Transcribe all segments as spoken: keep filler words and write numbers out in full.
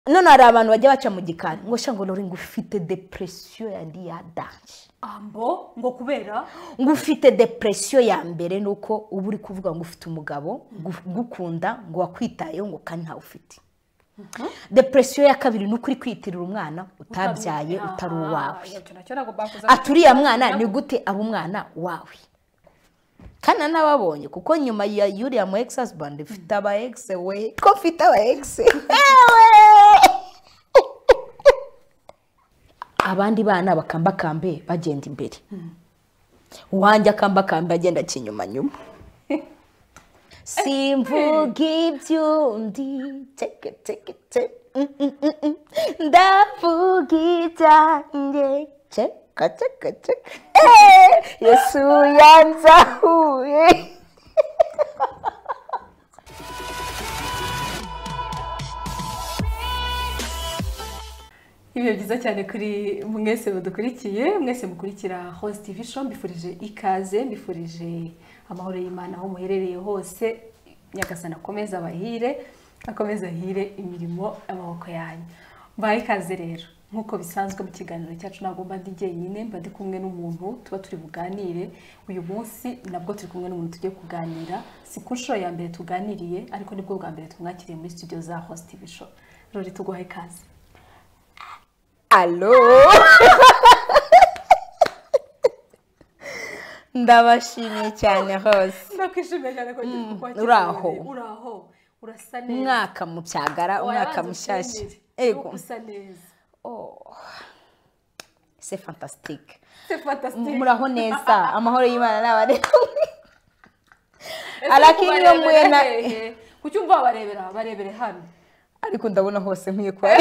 none hari abantu bajya baca mu gikari ngo shango Lori ngo ufite depression yandi ya danje ambo ngo kubera ngo ufite depression ya mbere nuko ubu uri kuvuga ngo ufite umugabo gukunda ngo wakwitayeho ngo kandi nta ufite depression ya kabiri nuko uri kwitirira umwana utabyaye utari uwawe aturiya mwana ni gute aba umwana wawe kana nababonye kuko nyuma ya Yulia mu ex husband ifite aba ex we ko fite aba ex ewe abandi bana bakamba kambe bagenda imbere wanje akamba kambe agenda kinyuma nyuma simvuga ibyundi teke teke te ndavuga ibyanjye cheka cheka cheka Yesu yanzahuye Ibihe byiza cyane kuri mwese mudukurikiye mwese mukurikira Host T V Show mbifurije ikaze mbifurije amahoro y'Imana aho muherereye hose nyagasana akomeza abahire akomeza ahire imirimo amaboko yanyu mbaye ikaze rero nkuko bisanzwe mu kiganiro cyacu nagomba ndi jyenyine mba ndi kumwe n'umuntu tuba turi buganire uyu munsi nabwo turi kumwe n'umuntu tugiye kuganira si ku nshuro ya mbere tuganiriye ariko nibwo bwa mbere tumwakiriye muri studio za Host T V Show Lori tuguhaye ikaze Allo ndabashimiye cyane hose ndakwishimiye cyane ko mm, uraho uraho urasa neza mwaka mu cyagara umwaka mushasha ego usa neza oh c'est fantastique c'est fantastique muraho neza amahoro y'Imana n'abare alakini yo mwena kucyumva barebera barebere hano ariko ndabona hose nkwiye kwa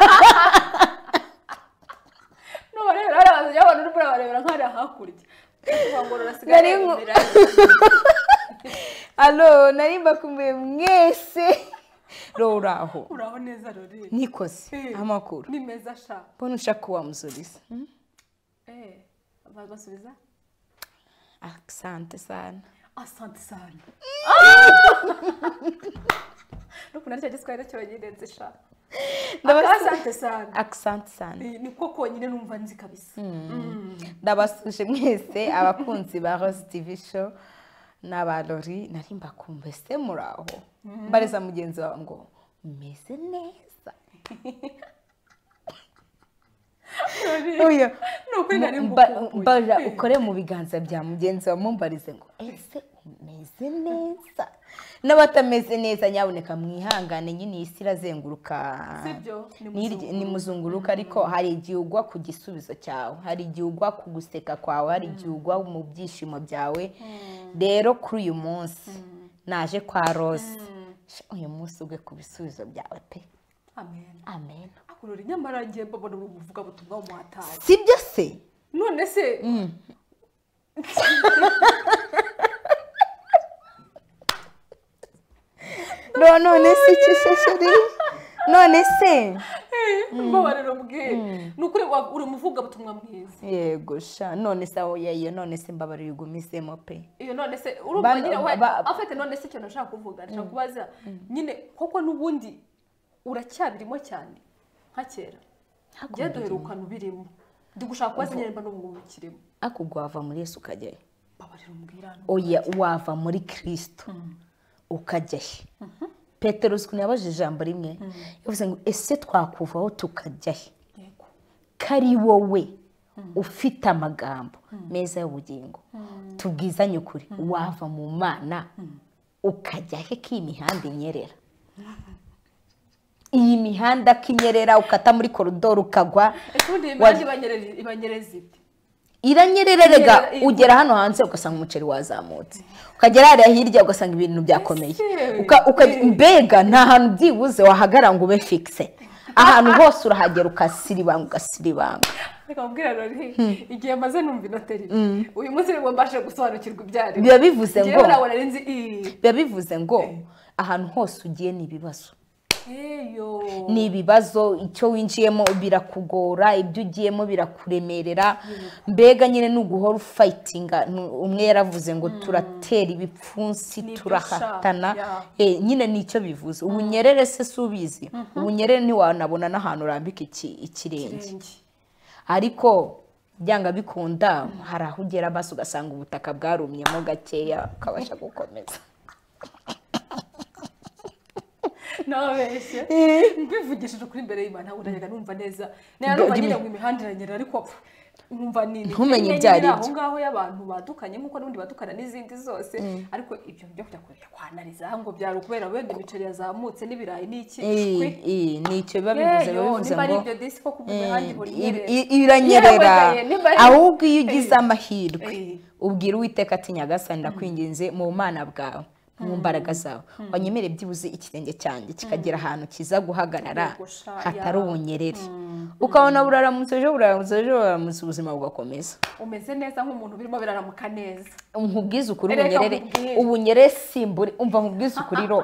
no barebera abantu y'abantu uri barebera nkari hakurya kubangorora sigara imbere allo narimba kumwe mwese Roraho uraho neza Lori nikoze amakuru ni meza sha bona ushaka wa muzuriza eh basubiza asante sana asante sana nuko naryo giswahili cyo bagidenze sha asante sana asante sana ni koko nyine numva nzi kabisa ndabasuje mwese abakunzi ba Host T V Show n'aba Lori narimba kumbe se muraho mbareza mugenzi wawe ngo meze neza oya nuko narimba mbaja ukore mu biganza bya mugenzi wa mumbarize ngo ese umeze neza n'abatameze neza nyaboneka mwihangane nyine isi irazenguruka sibyo ni muzunguruka ariko hari igihugwa ku gisubizo cyawe hari igihugwa ku guseka kwawe hari igihugwa mu byishimo byawe rero kuri uyu munsi naje kwa Rose uyu munsi ugwe ku bisubizo byawe pe amen amen akururi nyamara ngiye mbabona ubuvuga butumwa umuhatari sibyo se none se no none se kishesheri none se mbabarira mbwira nukuri uri umuvuga butumwa mwiza yego sha none se aho yayo none se mbabarira ugumisemo pe iyo none se urumva nyine we afite none se cyo nashaka kuvuga nashaka kubaza nyine koko nubundi uracyabirimo cyane nka kera ngiye duherukana ubirimo ndi gushaka kubaza nyine mba n'ubu kirimo akugwava muri Yesu ukajyayo mbabarira mbwira oya wava muri Kristo ukajyahe Petero uzikuni yabaje ijambo rimwe yavuze ngo ese twakuvaho tukajyahe kari wowe ufite amagambo meza y'ubugingo tubwizanye ukuri wava mu Mana ukajyahe k'imihanda inyerera iyi mihanda kinyerera ukata muri koridoro ukagwa ekundi imihanda ibanyereza ite iranyerererega ugera hano hanze ugasanga umuceri wazamutse ukagera hariya hirya ugasanga ibintu byakomeye mbega nta hantu byibuze wahagara ngo ube fixe ahantu hose urahagera ukasiribanga ugasiribanga reka mbwira Lori igihe maze numva inoteri uyu munsi rero mbashe gusobanukirwa ibyari biba bivuze ngo nzi biba bivuze ngo ahantu hose ugiye ni ibibazo eyo ni ibibazo icyo winjiyemo birakugora ibyo ugiyemo birakuremerera mbega nyine n'uguhora ufayitinga umwe yaravuze ngo turatera ibipfunsi turahatana nyine nicyo bivuze ubunyerere se subizi ubunyerere ntiwanabona n'ahantu urambika ikirenge ariko byanga bikunda hari aho ugera basi ugasanga ubutaka bwarumyemo gakeya ukabasha gukomeza nabeshye mbivugishije kuri imbere y'Imana urajyaga numva neza nero nyine ngo imihanda iranyera ariko numva nini ntumenye ibyari aho ngaho y'abantu badukanye nkuko n'undi badukana n'izindi zose ariko ibyo byo kujya kurya kwanariza ngo byari kubera wenda imiceri yazamutse n'ibirayi n'iki eh nicyo biba bivuze bivuze ngo ibyo disco ku mihanda iranyerera ahubwo iyo ugize amahirwe ubwira Uwiteka ati Nyagasani ndakwinginze mu mana bwawe mu mbaraga zawe wanyemere byibuze ikirenge cyanjye kikagera ahantu kiza guhagarara hatari ubunyerere ukabona buraramutse ejo buraramutse ejo buraramutse ubuzima bugakomeza umeze neza nk'umuntu birimo biraramuka neza nkubwiza ukuri ubunyerere ubunyerere simburi umva nkubwiza ukuri ro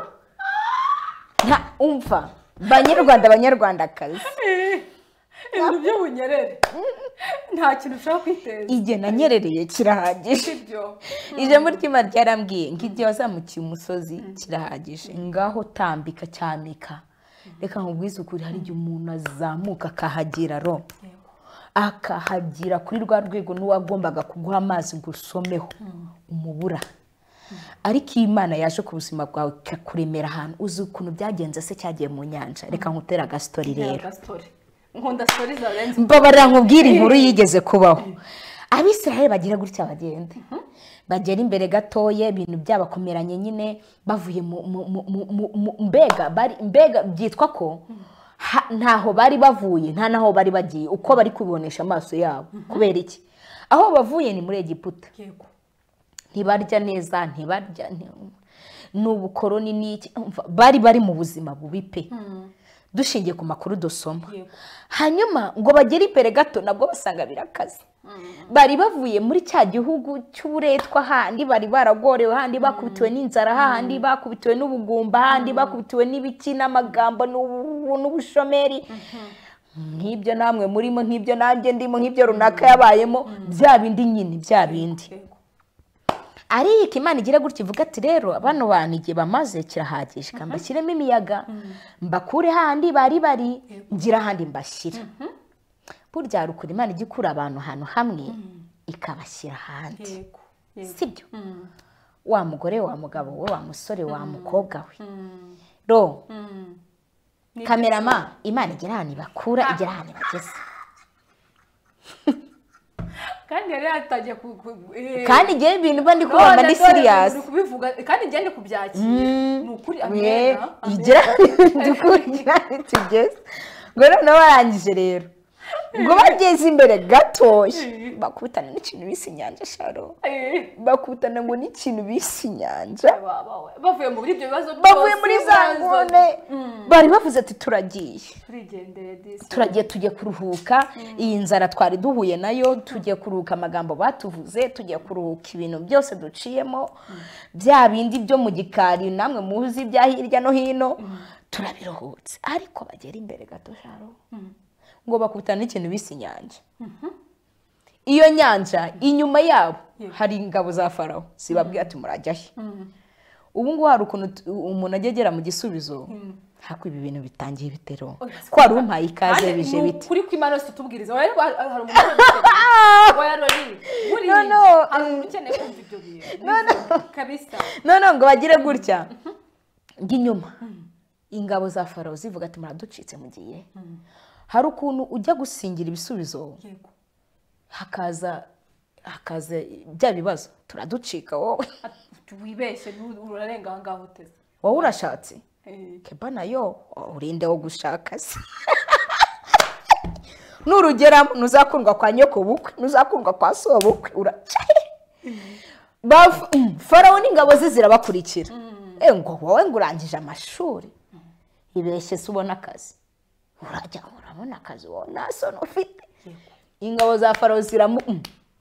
nta umva banyarwanda banyarwandakazi ibintu by'ubunyerere nta kintu ushaka kwiteza igihe nanyerereye kirahagije ijambo ry'Imana ryarambwiye ngo igihe wazamukiye umusozi kirahagije ngaho tambika cyamika reka nkubwize ukuri hari igihe umuntu azamuka akahagira ro akahagira kuri rwa rwego n'uwagombaga kuguha amazi ngo usomeho umubura ariko Imana yaje ku buzima bwawe ikakuremera ahantu uzi ukuntu byagenze se cyagiye mu nyanja reka nkutera agastori rero nkunda stories zarenze mbabarira nkubwira inkuru yigeze kubaho Abisirayeli bagira gutya bagende bagera imbere gatoye ibintu byabakomeranye nyine bavuye mu mbega bari mbega byitwa ko ntaho bari bavuye nta naho bari bagiye uko bari kubibonesha amaso yabo kubera iki aho bavuye ni muri Egiputa ntibarya neza ntibarya n'ubukoroni n'iki bari bari mu buzima bubi pe dushingiye ku makuru dusoma hanyuma ngo bagere imbere gato nabwo basanga birakaze bari bavuye muri cya gihugu cy'uburetwa handi bari baragorewe handi bakubitiwe n'inzara handi bakubitiwe n'ubugumba handi bakubitiwe n'ibiki n'amagambo n'ubushomeri nk'ibyo namwe murimo nk'ibyo nanjye ndimo nk'ibyo runaka yabayemo bya bindi nyine bya bindi ariko Imana igira gutya ivuga ati rero abano bantu igihe bamaze kirahagije kambashyiremo imiyaga mbakure handi bari bari ngira handi mbashyira burya rukuri Imana igikura abantu ahantu hamwe ikabashyira handi sibyo wa mugore wa mugabo we wa musore wa mukobwa we ro kamerama Imana igira ahantu ibakura igira ahantu ibageze kandi yari yatangiye kandi igihe ibintu mba ndi kubona ndi serious kandi igihe ndi kubyakira ni ukuri amena igira dukurikira tugeze ngo noneho barangije rero ngo bageze imbere gatoya bakubitana n'ikintu bise inyanja sharo bakubitana ngo n'ikintu bise inyanja bavuye muri ibyo bibazo bavuye muri za ngone bari bavuze ati turagiye turagiye tujye kuruhuka iyi nzara twari duhuye nayo tujye kuruhuka amagambo batuvuze tujye kuruhuka ibintu byose duciyemo bya bindi byo mu gikari namwe muzi bya hirya no hino turabiruhutse ariko bagera imbere gato sharo ngo bakubitana n'ikintu bise inyanja iyo nyanja inyuma yabo hari ingabo za Farawo zibabwiye ati murajya he ubu ngubu hari ukuntu umuntu agegera mu gisubizo hako ibi bintu bitangiye bitero ko ari umpaye ikaze bije biti kuri kw'Imana yose tubwiriza hari umuntu wayarori muri no hari umuntu ukeneye kumva ibyo bintu kabisa none ngo bagire gutya nginyuma ingabo za Farawo zivuga ati muraducitse mugiye hari ukuntu ujya gusingira ibisubizo hakaza hakaza bya bibazo turaducika wowe wibeshye urarenga aha ngaho uteze wowe urashatse keba nayo urinde wo gushaka se nurugeramo nuzakundwa kwa nyoko bukwe nuzakundwa kwa so bukwe uracaye Farawo n'ingabo ze zirabakurikira ngo wowe ngo urangije amashuri ibeshye se ubona akazi urajya urabona akazi wowe nta soni ufite ingabo za Farawo ziramu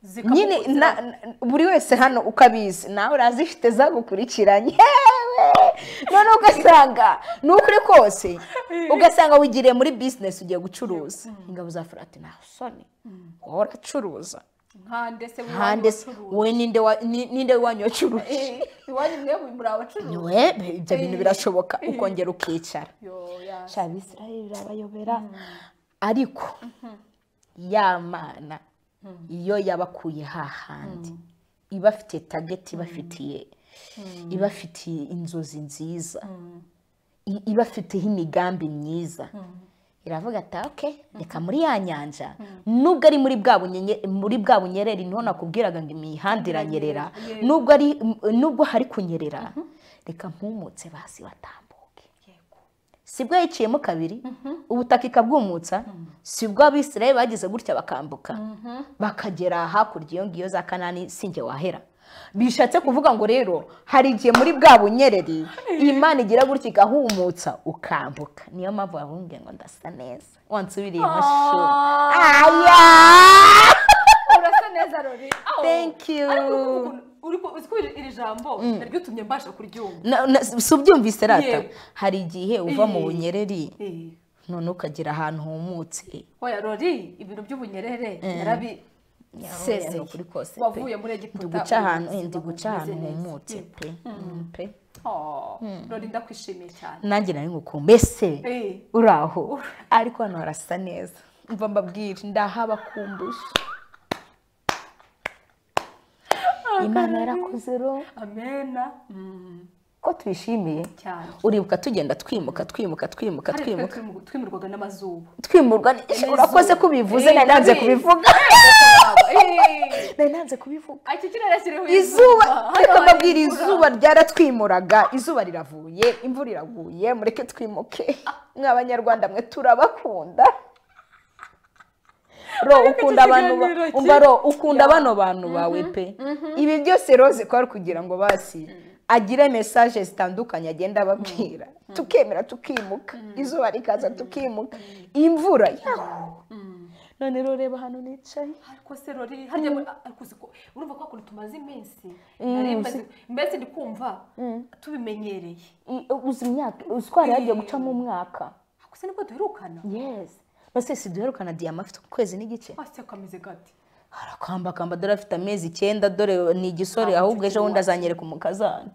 nyine buri wese hano ukabizi nawe urazifite zagukurikiranye yewe none ugasanga ni ukuri kose ugasanga wigiriye muri business ugiye gucuruza ingabo za Frati nta soni wowe uracuruza nkande se hande we ninde ninde wanyu wacuruje iwanyu mwe muri abacuruzi we ibyo bintu birashoboka ukongera ukicara shabi Israel birabayobera ariko yamana iyo yabakuye hahandi ibafite target ibafitiye ibafitiye inzozi nziza ibafitiye imigambi myiza iravuga ati okay reka muri ya nyanja nubwo ari muri bwa bunyenye muri bwa bunyereri niho nakubwiraga ngo imihanda iranyerera nubwo ari nubwo hari kunyerera reka mpumutse basi batambuke sibwo yiciyemo kabiri ubutaka ikabwumutsa sibwo abisirayeli bagize gutya bakambuka bakagera hakurya iyo ngiyo za Kanani singe wahera bishatse kuvuga ngo rero hari igihe muri bwa bunyereri Imana igira gutya igahumutsa ukambuka niyo mpamvu babunge ngo ndasa neza wansubiriye mushu aya urasa neza Rori thank you uri uzikuri iri jambo naryo tumye mbasha kuryumva subyumvise rata hari igihe uva mu bunyereri none ukagira ahantu humutse oya Rori ibintu by'ubunyerere yarabi sese kuri kose wavuye muri Egiputa guca ahantu ndi guca ahantu humutse pe pe oh Rori ndakwishimiye cyane nanjye nari ngukumbese uraho ariko hano harasa neza mva mbabwira ndahabakumbusha Imana yarakoze ro amena ko twishimiye cyane uribuka tugenda twimuka twimuka twimuka twimuka twimurwaga n'amazuba twimurwa urakoze kubivuze nari nanze kubivuga nari nanze kubivuga iki kirere kiriho izuba ariko mbabwira izuba ryaratwimuraga izuba riravuye imvura iraguye mureke twimuke mw'abanyarwanda mwe turabakunda ro ukunda abantu umva ro ukunda bano bantu bawe pe ibi byose Rose ko ari kugira ngo basi agire message zitandukanye agenda ababwira tukemera tukimuka izuba rikaza tukimuka imvura yaho none rero reba hano nicaye ariko se Rori harya ariko urumva ko kuntu tumaze iminsi mbese ndi kumva tubimenyereye uzi imyaka uzwari yagiye guca mu mwaka ariko se nibwo duherukana yes bose si duherukana Diama afite ukwezi n'igice ase kameze gati harakamba kamba dore afite amezi icyenda dore ni igisore ahubwo ejo wundi azanyereka umukazana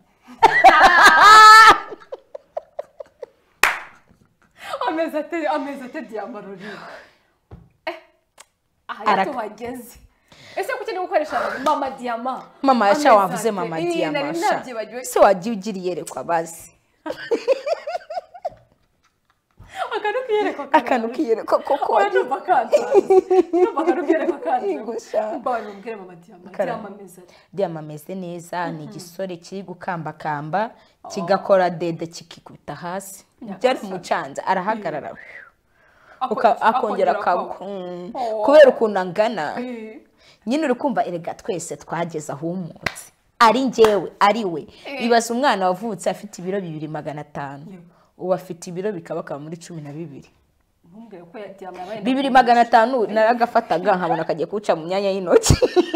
amezi ate amezi ate Diama Rori eh aha tuhageze ese kuki ni gukoresha mama Diama mama yasha wavuze mama Diama se wagiye ugiriye yerekwa bazi akanu kiyereka akanu kiyereka koko waje bakanta bakanu kiyereka kandi mbano mbwire mama Diama Diama meza Diama meze neza ni igisore kiri gukamba kamba kigakora dede kikikubita hasi byari mucanza arahagarara akongera akagwa kubera ukuntu angana nyine uri kumva erega twese twageza ahumutse ari njyewe ari we ibaza umwana wavutse afite ibiro bibiri magana atanu ubu afite ibiro bikaba muri cumi na bibiri bibiri magana atanu naragafataga nkabona kagiye kuwuca mu myanya y'intoki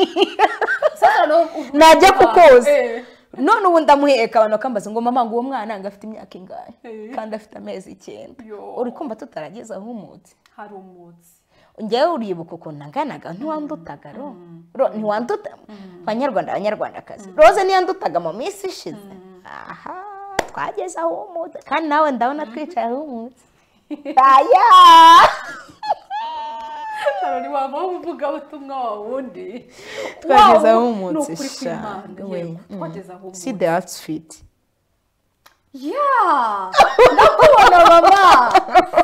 najya kukoza none ubu ndamuheka abantu bakambaza ngo mama ngo uwo mwana ngo afite imyaka ingahe kandi afite amezi icyenda uri kumva tutarageza ahumutse hari umutsi njyewe uribuka ukuntu anganaga ntiwandutaga ro ntiwanduta abanyarwanda abanyarwandakazi Rose ntiyandutaga mu minsi ishize aha twageze ahumutse kandi nawe ndabona twicaye ahumutse aya Rori waba uvuga ubutumwa wawundi twageze ahumutse sha we twageze ahumutse see the outfit yeah ndakubona mama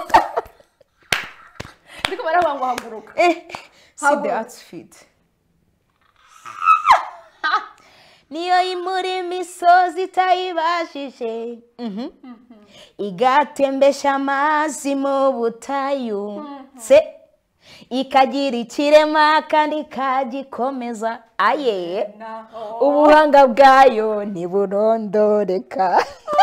ndiko baraba ngo haguruka eh see the outfit niyo imuri imisozi itayibashije igatembesha amazi mu butayu se ikagira ikirema kandi ikagikomeza aye ubuhanga bwayo ntiburondoreka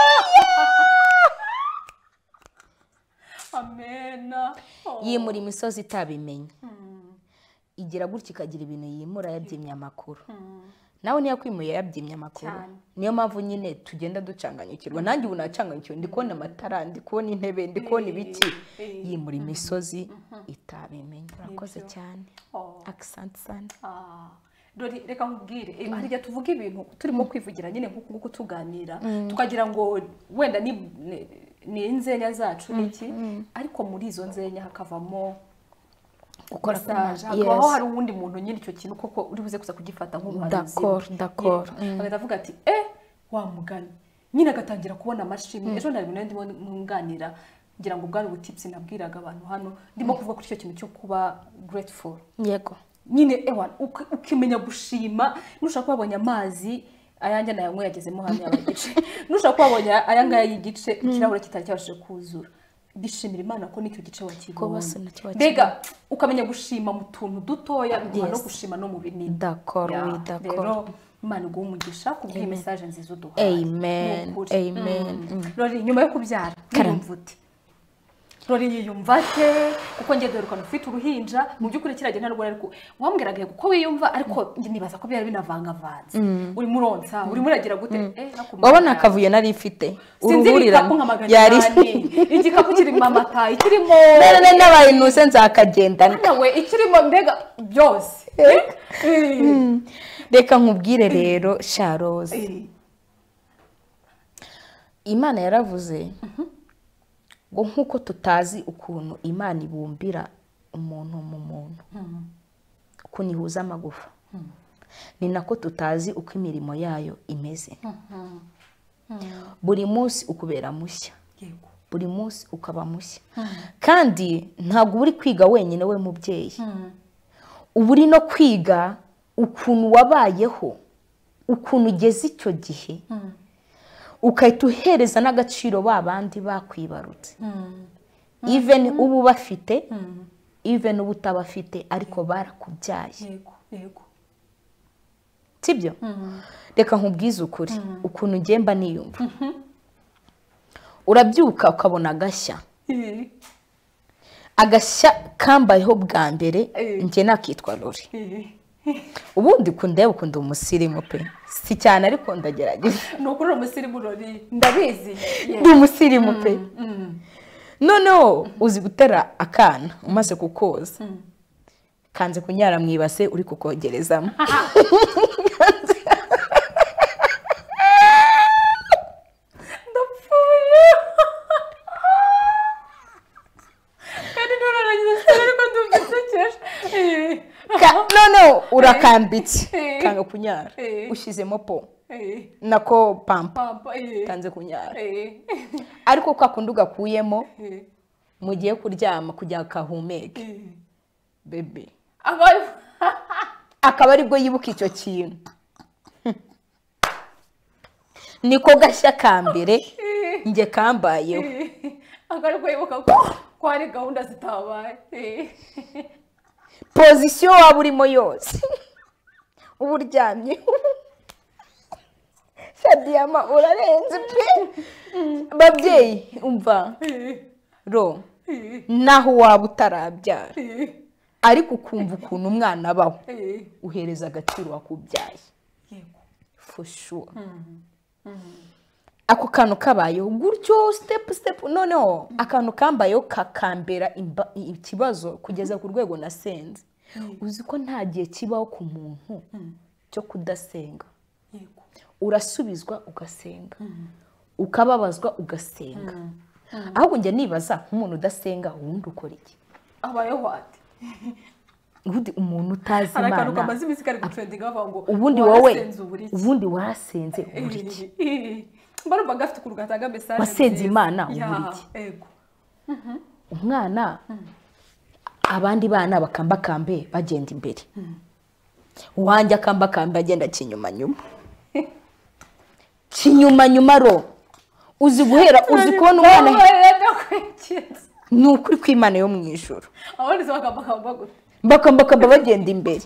amena yimura imisozi itabimenye igira gutya ikagira ibintu yimura yabyimye amakuru nawe ntiyakwimuye yabyimye amakuru niyo mpamvu nyine tugenda ducanganyukirwa nanjye ubu nacanganyukiwe ndi kubona amatara ndi kubona intebe ndi kubona ibiki yimura imisozi itabimenye urakoze cyane accent sana dore reka nkubwire harya tuvuga ibintu turimo kwivugira nyine nkuko tuganira tukagira ngo wenda ni ni inzenya zacu niki ariko muri izo nzenya hakavamo gukora massage hakabaho hari uwundi muntu nyine icyo kintu koko uri buze kuza kugifata nk'ubuhanzi d'accord d'accord agavuga ati eh wa mugani nyine agatangira kubona amashimwe ejo nari ndimo ntunganira ngira ngo bwari ubutips nabwiraga abantu hano ndimo kuvuga kuri icyo kintu cyo kuba grateful yego nyine ewa ukimenya gushima nushaka kubabonye amazi ayanjye nayo ngo yagezemo hano yabagice nushaka kubabonye ayangaya y'igice ikirahure kitari cyabashije kuzura bishimira Imana ko nicyo gice wakibonye mbega ukamenya gushima mu tuntu dutoya biguha no gushima no mu binini d'accord oui d'accord Imana iguha umugisha kubw'iyi message nziza uduhaye amen amen rori nyuma yo kubyara yumvuti rori yiyumvate kuko ngiye dorukana ufite uruhinja mu byukuri kirage nta rwara ariko wambwiraga uko wiyumva ariko nibaza ko byari binavanga vanze uri muronsa uri muragira gute eh wabona akavuye nari ifite uruhurira yari igikapu kirimo amata ikirimo nene nabaye nuse nzakagendana nawe ikirimo mbega byose reka nkubwire rero Sharoze Imana yaravuze ngo nkuko tutazi ukuntu Imana ibumbira umuntu mu muntu ukuntu ihuza amagufa ni nako tutazi uko imirimo yayo imeze buri munsi ukubera mushya buri munsi ukaba mushya kandi ntabwo uri kwiga wenyine we mubyeyi uba uri no kwiga ukuntu wabayeho ukuntu ugeze icyo gihe ukahita uhereza n'agaciro babandi bakwibarutse even ubu bafite even ubu utabafite ariko barakubyaye yego yego sibyo reka nkubwize ukuri ukuntu ngemba niyumva urabyuka ukabona agashya agashya kambayeho bwa mbere njye nakitwa Lori ubundi kundeba ukunda umusirimu pe si cyane ariko ndagerageza nuko uri umusirimu Lori ndabizi ndi umusirimu pe noneho uzi gutera akana umaze kukoza kanze kunyara mu ibase uri kukogerezamo ndapfuye kandi nurarangiza ariko ndumvisekeje noneho urakambitse kanga kunyara ushyizemo po nako pampa kanze kunyara ariko kwa kundi ugakuyemo mugiye kuryama kugira kahumeke bebe akaba aribwo yibuka icyo kintu niko gashya kambere nge kambayeho akariko yibuka ko ari gahunda zitabaye position waba urimo yose ubu uryamye Shadiyama urarenze pe babyeyi umva ro naho waba utarabyara ariko ukumva ukuntu umwana abaho uhereza agaciro wakubyaye for sure ako kantu kabayeho gutyo step step noneho akantu kambayeho kakambera ikibazo kugeza ku rwego nasenze uzi ko nta gihe kibaho ku muntu cyo kudasenga urasubizwa ugasenga ukababazwa ugasenga ahubwo njye nibaza nk'umuntu udasenga wundi ukora iki abayeho ati ubundi umuntu utazi Imana arakaruka amazimisi kari gutrendinga bavuga ngo ubundi wowe ubundi warasenze uburiki barumva gafite kurugatanga message wasenze Imana uburiki yego umwana abandi bana bakamba kambe bagenda imbere uwanjye akamba kambe agenda kinyuma nyuma kinyuma nyuma ro uzi guhera uzi kubona umwana ni ukuri kw'Imana yo mu ijuru abandi bakamba kamba gute bakamba kamba bagenda imbere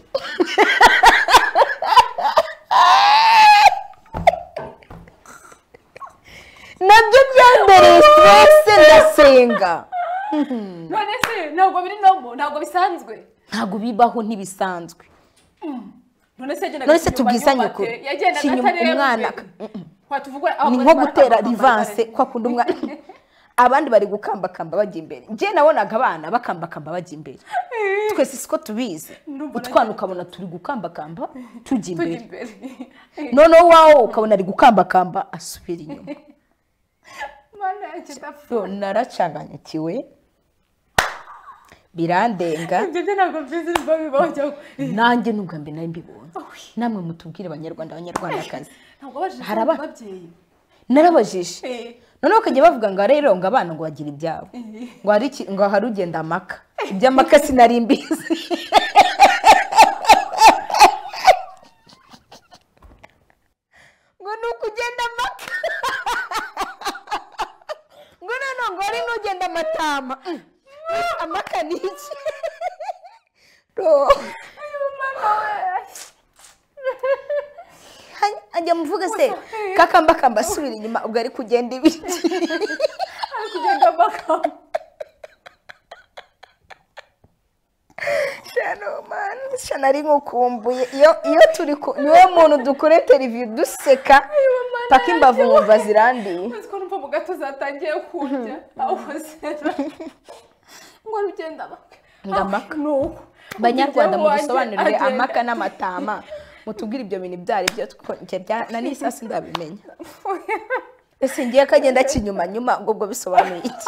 nabyo byambereye stress ndasenga none se ntabwo biri nomo ntabwo bisanzwe ntabwo bibaho ntibisanzwe none se tubwizanye ko kinyuma umwana ni nko gutera rivanse kwa kundi umwana abandi bari gukambakamba bajya imbere njye nabonaga abana bakambakamba bajya imbere twese siko tubizi utwana ukabona turi gukambakamba tujya imbere noneho wawo ukabona ari gukambakamba asubira inyuma naracanganyikiwe birandenga nanjye nubwo mbe nari mbibonye namwe mutubwire abanyarwanda abanyarwandakazi haraba narabajije noneho ukajya bavuga ngo rero ngo abana ngo bagira ibyabo ngo hari ngo hari ugenda amaka iby'amaka sinari mbizi ngo ni ukugenda amaka ngo noneho ngo hari n'ugenda amatama amaka ni iki ajya muvuga se kakambakamba asubira inyuma ubwo ari kugenda ibiki ari kugenda amakamba shano man shana ari nkukumbuye iyo iyo turi niwe muntu dukore televiziyo duseka paka imbavu mwumva zirandiye ko numva mu gato zatangiye kurya aho zera ngo rugenda amaka ngamaka nuko banyarwanda mu dusobanurire amaka n'amatama mutubwire ibyo bintu byari byo na n'isasi ndabimenya ese ngiye kagenda kinyuma nyuma ngo ubwo bisobanuye iki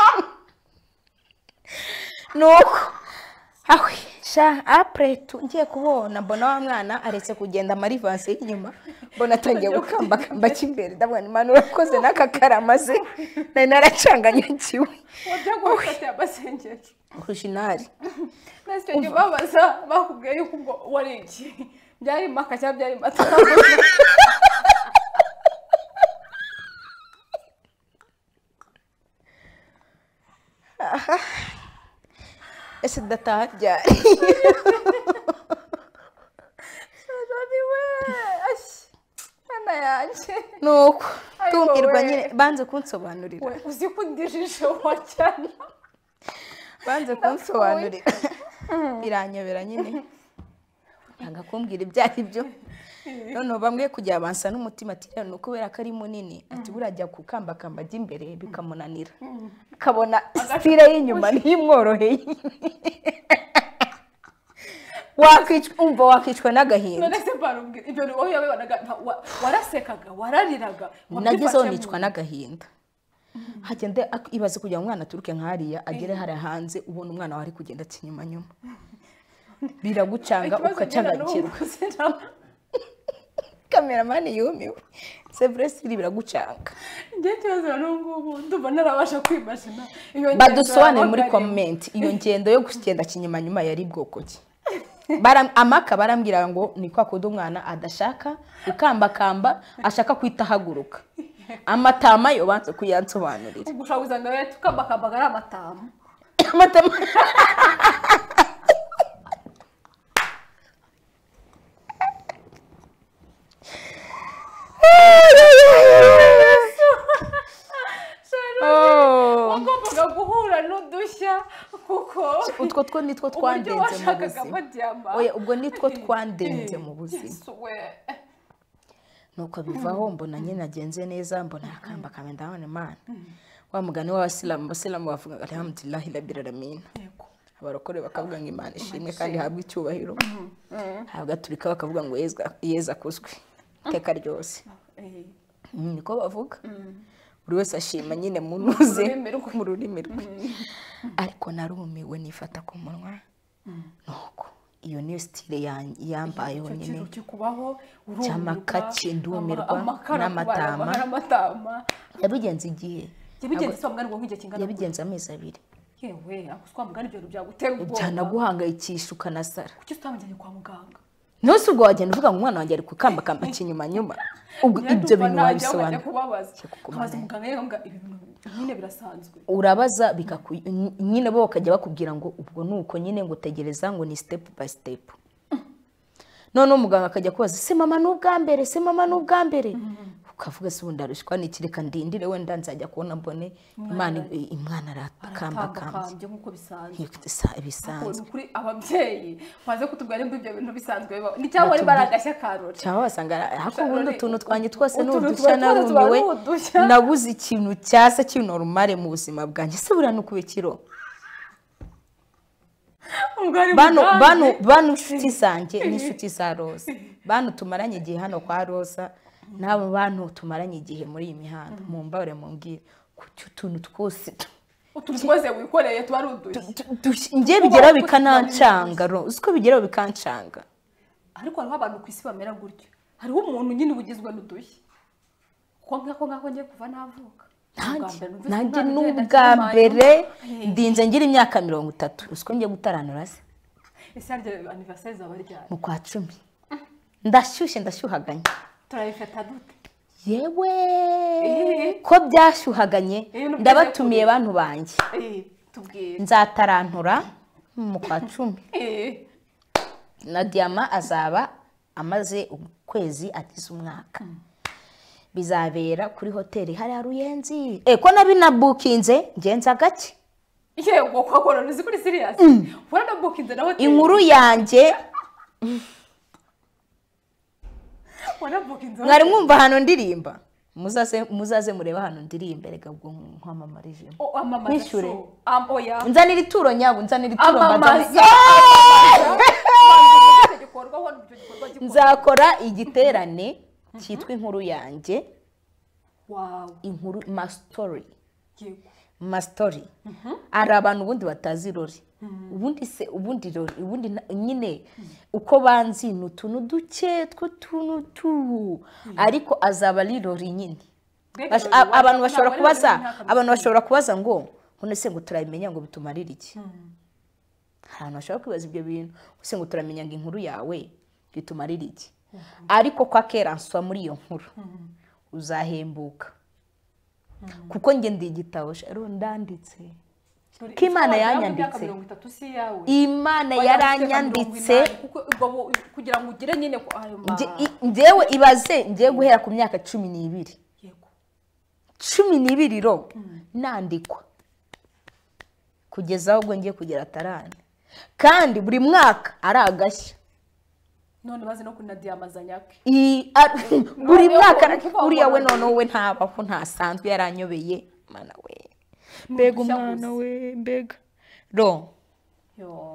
nuko aho sha apre ngiye kubona mbona wa mwana aretse kugenda amarivanse y'inyuma mbona atangiye gukambakamba cy'imbere ndabona imana urakoze n'aka karamaze nari naracanganyikiwe wajya gufata abasengesho original nase cyo babaza bakubwiye yuko ubwo wari iki byari maka cyangwa byari mata ese data ryari ana yanje nuko tumirwa nyine banze kunsobanurira uzi ko ndijishe wacyana banze kunsobanurira biranyobera nyine anga kumbwira ibyari byo none bamwe kujya abansa n'umutima ati no kubera ko ari munini ati burajya kukambakamba ajya imbere bikamunanira akabona style y'inyuma ntiyimworoheye wakicwa umva wakicwa n'agahinda none se barumbwira ibyo ni wowe yabonaga warasekaga warariraga nagezeho nicwa n'agahinda hagende ibaze kugira umwana turuke nkariya agere hari hanze ubona umwana wari kugenda kinyuma nyuma biragucanga ukacangakirwa cameraman yumiwe c'est vrai siri biragucanga ngiye cyoza n'ungubu ndumva narabasha kwimashina iyo badusobanure muri comment iyo ngendo yo kugenda kinyuma nyuma yari bwoko ki baram amaka barambwira ngo ni kwa kodo umwana adashaka ukambakamba ashaka kwita haguruka amatama yo banze kuyansobanurira ugushabuza nawe tukambakamba ari amatama amatama wagombaga guhura n'udushya kuko utwo two nitwo twandenze mu buzima oya ubwo nitwo twandenze mu buzima nuko bivaho mbona nyine nagenze neza mbona akamba kame ndabona imana wa mugani w'abasilamu abasilamu bavuga alhamdulillah rabbil alamin abarokore bakavuga ngo imana ishimwe kandi habwa icyubahiro habwa turika bakavuga ngo yezwa yeza kuzwe teka ryose niko bavuga buri wese ashima nyine munuze mu rurimi rwe ariko narumiwe nifata ku munwa nuko iyo niyo style yambayeho nyine cy'amakaci ndumirwa n'amatama yabigenze igihe yabigenze somwana ngo nk'ije kingana yabigenze amezi abiri yewe akuswa mugani byo byagutera ubwo cyana guhangayikisha ukanasara kuki utamujyanye kwa muganga nose ubwo wagenda uvuga ngo umwana wanjye ari kukamba kamba kinyuma nyuma ubwo ibyo bintu wabisobanura kubaza muganga yego nga ibintu nyine birasanzwe urabaza bikaku nyine bo bakajya bakubwira ngo ubwo nuko nyine ngo tegereza ngo ni step by step none umuganga akajya kubaza se mama n'ubwa mbere se mama n'ubwa mbere ukavuga se ubundi arushwa n'iki reka ndindire wenda nzajya kubona mbone imana imwana arakambakambye nk'uko bisanzwe bisanzwe kuri ababyeyi baze kutubwira ngo ibyo bintu bisanzwe bibaho ni cyangwa ari baragashya karori cyangwa wasanga ariko ubundi utuntu twanjye twose ni udushya narumiwe nabuze ikintu cyase cy'inormale mu buzima bwanjye se buriya nuko bikiro bano bano bano inshuti zanjye n'inshuti za Rosa bano tumaranye igihe hano kwa Rosa n'abo bantu tumaranye igihe muri iyi mihanda mu mbare mumbwire kuki utuntu twose utuntu twose wikoreye tuba ari udushya ngiye bigera bikanancanga uziko bigera bikancanga ariko hariho abantu ku isi bamera gutyo hariho umuntu nyine ubugizwe n'udushya ko nkako nkako ngiye kuva navuka nanjye n'ubwa mbere ndinze ngira imyaka mirongo itatu uziko ngiye gutaranura se ese harya anniversaire zaba ryari mu kwa cumi ndashyushye ndashyuhaganye turayifata dute yewe ko byashyuhaganye ndabatumiye bantu banjye nzatarantura mu kwa cumi na Diama azaba amaze ukwezi agize umwaka bizabera kuri hoteli hari Ruyenzi eh ko nabinabukinze ngenza gake yego kwakora uzi kuri serious wara nabukinze na hoteli inkuru yanjye mwari mwumva hano ndirimba muzaze muzaze mureba hano ndirimba rega bwo nkwamamarije oh amamarishure am oya nzanira ituro nyabo nzanira ituro mbazanira nzakora igiterane cyitwa inkuru yanjye wow inkuru ma story yego ma story ari abantu ubundi batazi rori ubundi se ubundi rori ubundi nyine uko banzi n'utuntu duke tw'utuntu tu ariko azaba ari rori nyine abantu bashobora kubaza abantu bashobora kubaza ngo none se ngo turabimenya ngo bitumarira iki abantu bashobora kwibaza ibyo bintu use ngo turamenya ngo inkuru yawe bitumarira iki ariko kwa kera nswa muri iyo nkuru uzahembuka kuko nge ndi igitabo rero ndanditse ko Imana yanyanditse Imana yaranyanditse kugira ngo ugire nyine ko ayo ma ngewe ibaze ngiye guhera ku myaka cumi n'ibiri yego cumi n'ibiri ro nandikwa kugeza ahubwo ngiye kugera tarane kandi buri mwaka ari agashya none bazi no kuna Diama zanyake i buri mwaka uriya we none we ntabaho ntasanzwe yaranyobeye mana we mbega umwana we mbega ro yo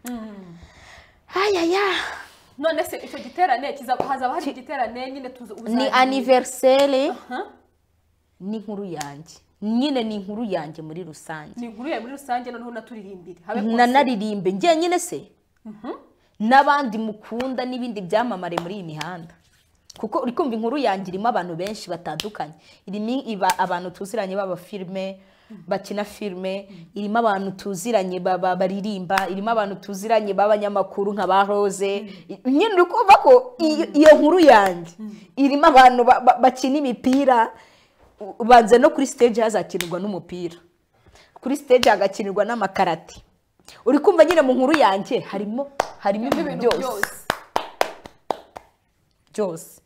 ayaya none se icyo giterane kizaba hari igiterane nyine ni anniversaire ni inkuru yanjye nyine ni inkuru yanjye muri rusange ni inkuru yawe muri rusange noneho naturirimbire nanaririmbe ngiye nyine se n'abandi mukunda n'ibindi byamamare muri iyi mihanda kuko uri kumva inkuru yanjye irimo abantu benshi batandukanye irimo iba abantu tuziranye baba filme bakina filme irimo abantu tuziranye baririmba irimo abantu tuziranye b'abanyamakuru nka ba Rose nyine uri kumva ko iyo nkuru yanjye irimo abantu bakina imipira banze no kuri stage hazakinirwa n'umupira kuri stage hagakinirwa n'amakarate uri kumva nyine mu nkuru yanjye harimo harimo ibintu byose byose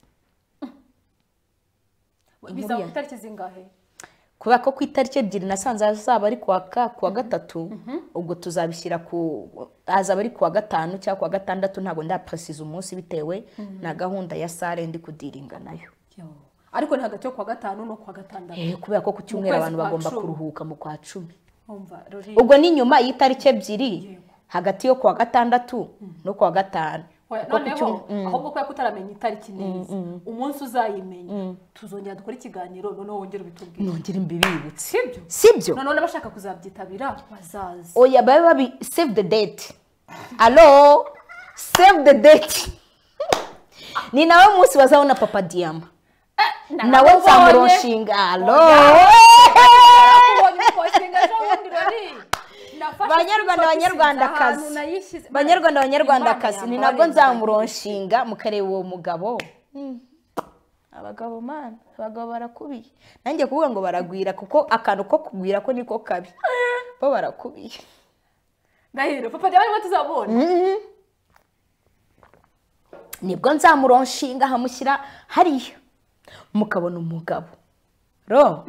bizaba itariki zingahe kuba ko ku itariki ebyiri nasanze azaba ari kuwa kuwa gatatu ubwo tuzabishyira ku azaba ari kuwa gatanu cyangwa kuwa gatandatu ntabwo ndaprecise umunsi bitewe na gahunda ya sale ndi kudiringa nayo ariko ni hagati yo kuwa gatanu no kuwa gatandatu eh kubera ko ku cyumweru abantu bagomba kuruhuka mu kwa cumi ubwo ni nyuma y'itariki ebyiri hagati yo kuwa gatandatu no kuwa gatanu noneho ahubwo ko yakutaramenya itariki neza umunsi uzayimenya tuzongera dukora ikiganiro noneho wongera ubitubwire nongera imbibibutse sibyo sibyo none bashaka kuzabyitabira bazaza oya babe babi save the date allo save the date ni nawe munsi bazabona Papa Diama nawe nzamuronshinga allo Banyarwanda banyarwandakazi Banyarwanda banyarwandakazi ni nabwo nzamuronshinga mukareba uwo mugabo abagabo man abagabo barakubiye nanjye kuvuga ngo baragwira kuko akantu ko kugwira ko niko kabi bo barakubiye ndahiro Papa Diama arimo tuzabona nibwo nzamuronshinga hamushyira hariya mukabona umugabo ro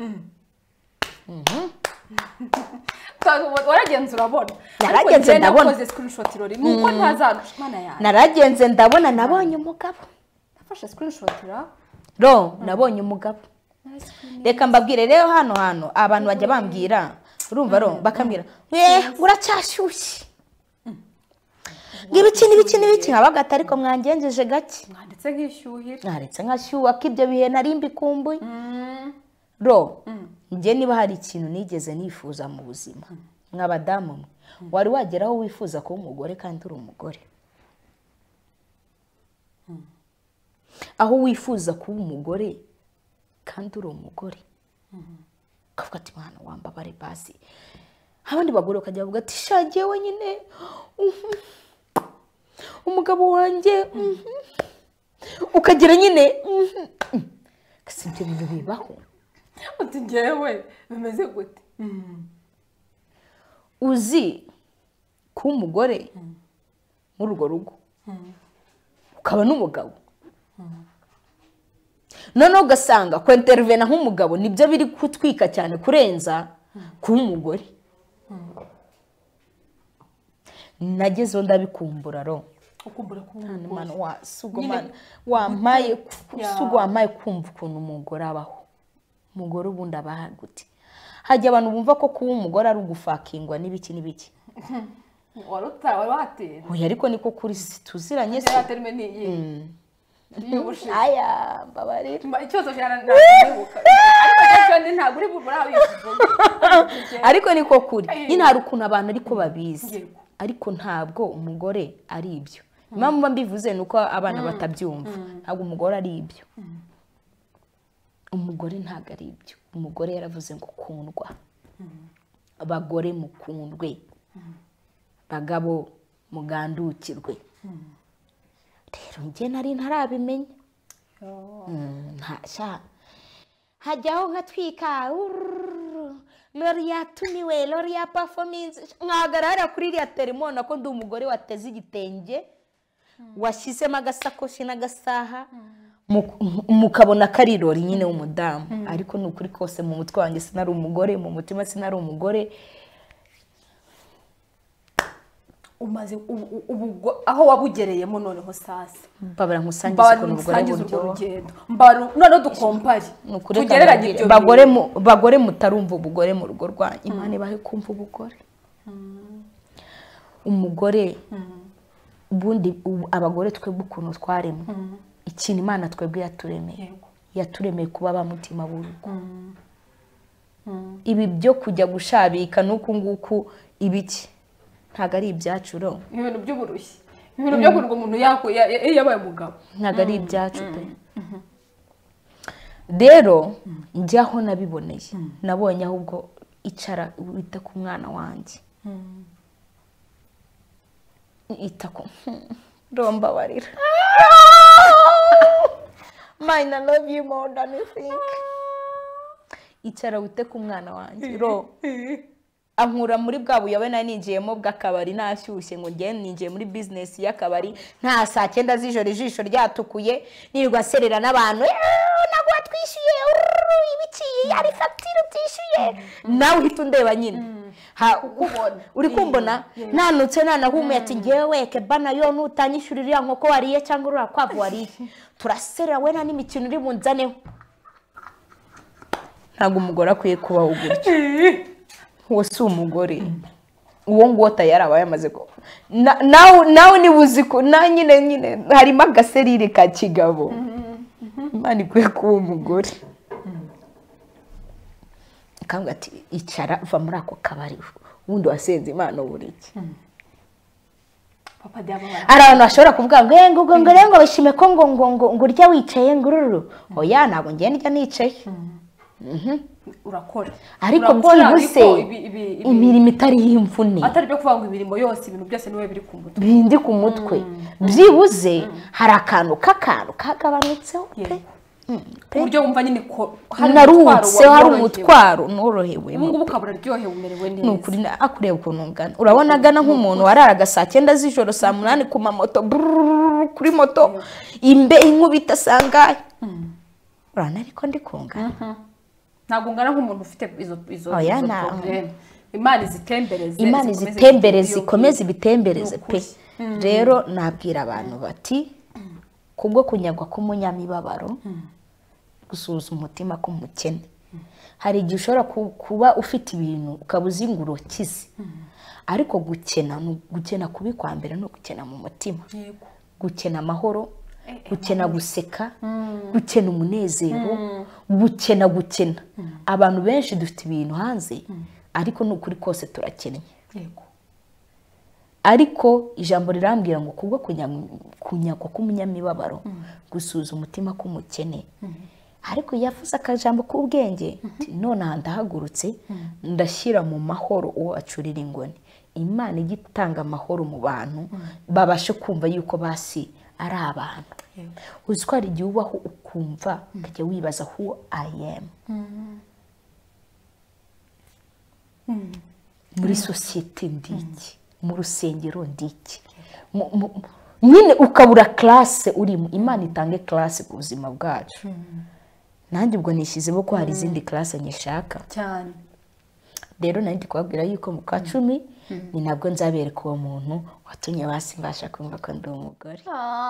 waragenze urabona naragenze ndabona nakoze screenshot rori nuko ntazarusha mana yanjye naragenze ndabona nabonye umugabo nafashe screenshot ra ro nabonye umugabo reka mbabwire rero hano hano abantu bajya bambwira urumva ro bakambwira we uracyashyushye ngibiki nibiki nibiki nkabagata ariko mwangenjeje gake mwanditse nk'ishyuhira naretse nkashyuha ko ibyo bihe nari mbikumbuye ro njye niba hari ikintu nigeze nifuza mu buzima mw'abadamu mwe wari wageraho wifuza kuba umugore kandi uri umugore aho wifuza kuba umugore kandi uri umugore ukavuga ati mwana wambabare basi abandi bagore bakajya bavuga ati shagiye wenyine umugabo wanjye ukagira nyine kasi ibyo bintu bibaho uti njyewe bimeze gute uzi kuba umugore muri urwo rugo ukaba n'umugabo noneho ugasanga kwentervena nk'umugabo nibyo biri kutwika cyane kurenza kuba umugore nagezeho ndabikumbura ro ukumbura kuba umwana wa sugomana wampaye sugwamaye kumva ukuntu umugore abaho umugore ubundi abaha gute hajya abantu bumva ko kuba umugore ari ugufakingwa n'ibiki n'ibiki warota wari watera oya ariko niko kuri tuziranye se yaterme ni iyi aya mbabarira ikibazo cyaranebuka ariko cyane ntabwo uri bubura bivuga ariko niko kuri nyine hari ukuntu abantu ariko babizi ariko ntabwo umugore ari ibyo impamvu mbivuze nuko abana batabyumva ntabwo umugore ari ibyo umugore ntabwo ari ibyo umugore yaravuze ngo kundwa abagore mukundwe bagabo mugandukirwe rero njye nari ntarabimenya ntasha hajyaho nkatwika Loria tumiwe Loria performance nkagarara kuri iriya terimona ko ndi umugore wateze igitenge washyizemo agasakoshi n'agasaha mukabona kari Lori nyine w'umudamu ariko ni ukuri kose mu mutwe wanjye sinari umugore mu mutima sinari umugore umaze aho wabugereyemo noneho sasa babara nkusangiza ko umugore buryo mbaru none dukompari tugereranye ibyo bagore bagore mutarumva ubugore mu rugo rwanyu imana ibahe kumva ubugore umugore bundi abagore twebwe ukuntu twaremwe ikintu imana twebwe yaturemeye yaturemeye kuba abamutima b'urugo ibi byo kujya gushabika nuko nguku ibiki ntago ari ibyacu ro ibintu by'uburushyi ibintu byo kurwa umuntu yabaye umugabo ntago ari ibyacu pe rero njyaho nabiboneye nabonye ahubwo icara wita ku mwana wanjye ita ku romba barira mine I love you more than you think icara wite ku mwana wanjye ro ankura muri bwa buyawe nari ninjiyemo bw'akabari nashyushye ngo ngiye ninjiye muri business y'akabari nta saa cyenda z'ijoro ijisho ryatukuye nirwa serera n'abantu nagwa twishyuye ibiki ari facture utishyuye nawe uhita undeba nyine uri kumbona nanutse nanahumuye ati ngewe weke bana yo nutanyishyurira iriya nkoko wariye cyangwa uriya kwavu wariye turaserera we nta n'imikino uri bunzaneho ntabwo umugore akwiye kubaho gutyo uwo si umugore uwo nguwo tayari aba yamaze ko nawe niba uzi ko na nyine nyine harimo agaserire ka kigabo imana ikwiye kuba umugore akambwira ati icara va muri ako kabari ubundi wasenze imana uburiki hari abantu bashobora kuvuga ngo ngo ngo ngo ngo bishime ko ngo ngo ngo ngo urya wicaye ngo ururu oya ntabwo ngenda ndya nicaye urakora ariko byihuse imirimo itari y'imvune atari byo kuvuga ngo imirimo yose ibintu byose niwe biri ku mutwe bindi ku mutwe byibuze hari akantu k'akantu kagabanutseho pe uburyo wumva nyine ko narutse hari umutwaro norohewe ubu ngubu ukabura ryohewe umerewe neza ni ukuri akureba ukuntu ungana urabona agana nk'umuntu wararaga saa cyenda z'ijoro saa munani ku mamoto kuri moto imbe inkubita sangaye urana ariko ndi kungana ntabwo ungana nk'umuntu ufite izo izo Oya, izo nta- probleme. Imana izitembereze imana zikomeze izitembereze zigire ikomeze iyo ibitembereze ni pe ukuri. rero nabwira abantu bati kubwo kunyagwa k'umunyamibabaro gusuhuza umutima k'umukene hari igihe ushobora ku- kuba ufite ibintu ukaba uzi ngo urokize ariko gukena ni gukena kubi kwa mbere ni ugukena mu mutima Yego. gukena amahoro gukena guseka gukena umunezero gukena gukena abantu benshi dufite ibintu hanze ariko ni ukuri kose turakennye Yego. ariko ijambo rirambwira ngo kubwo kunya- kunyagwa k'umunyamibabaro gusuza umutima k'umukene ariko yavuze akajambo k'ubwenge ati, none aha ndahagurutse ndashyira mu mahoro uwo acurira ingoni imana ijya itanga amahoro mu bantu babashe kumva yuko basi ari abantu Yego. uzi ko hari igihe ubaho ukumva ukajya wibaza who I am muri sosiyete ndiki mu rusengero ndiki Mu- mu- nyine ukabura classe urimo imana itange classe ku buzima bwacu nanjye ubwo nishyizemo ko hari izindi classe nyishaka cyane rero nari ndi kubabwira yuko mu kwa cumi ni nabwo nzabereka uwo muntu watumye basi mbasha kumva ko ndi umugore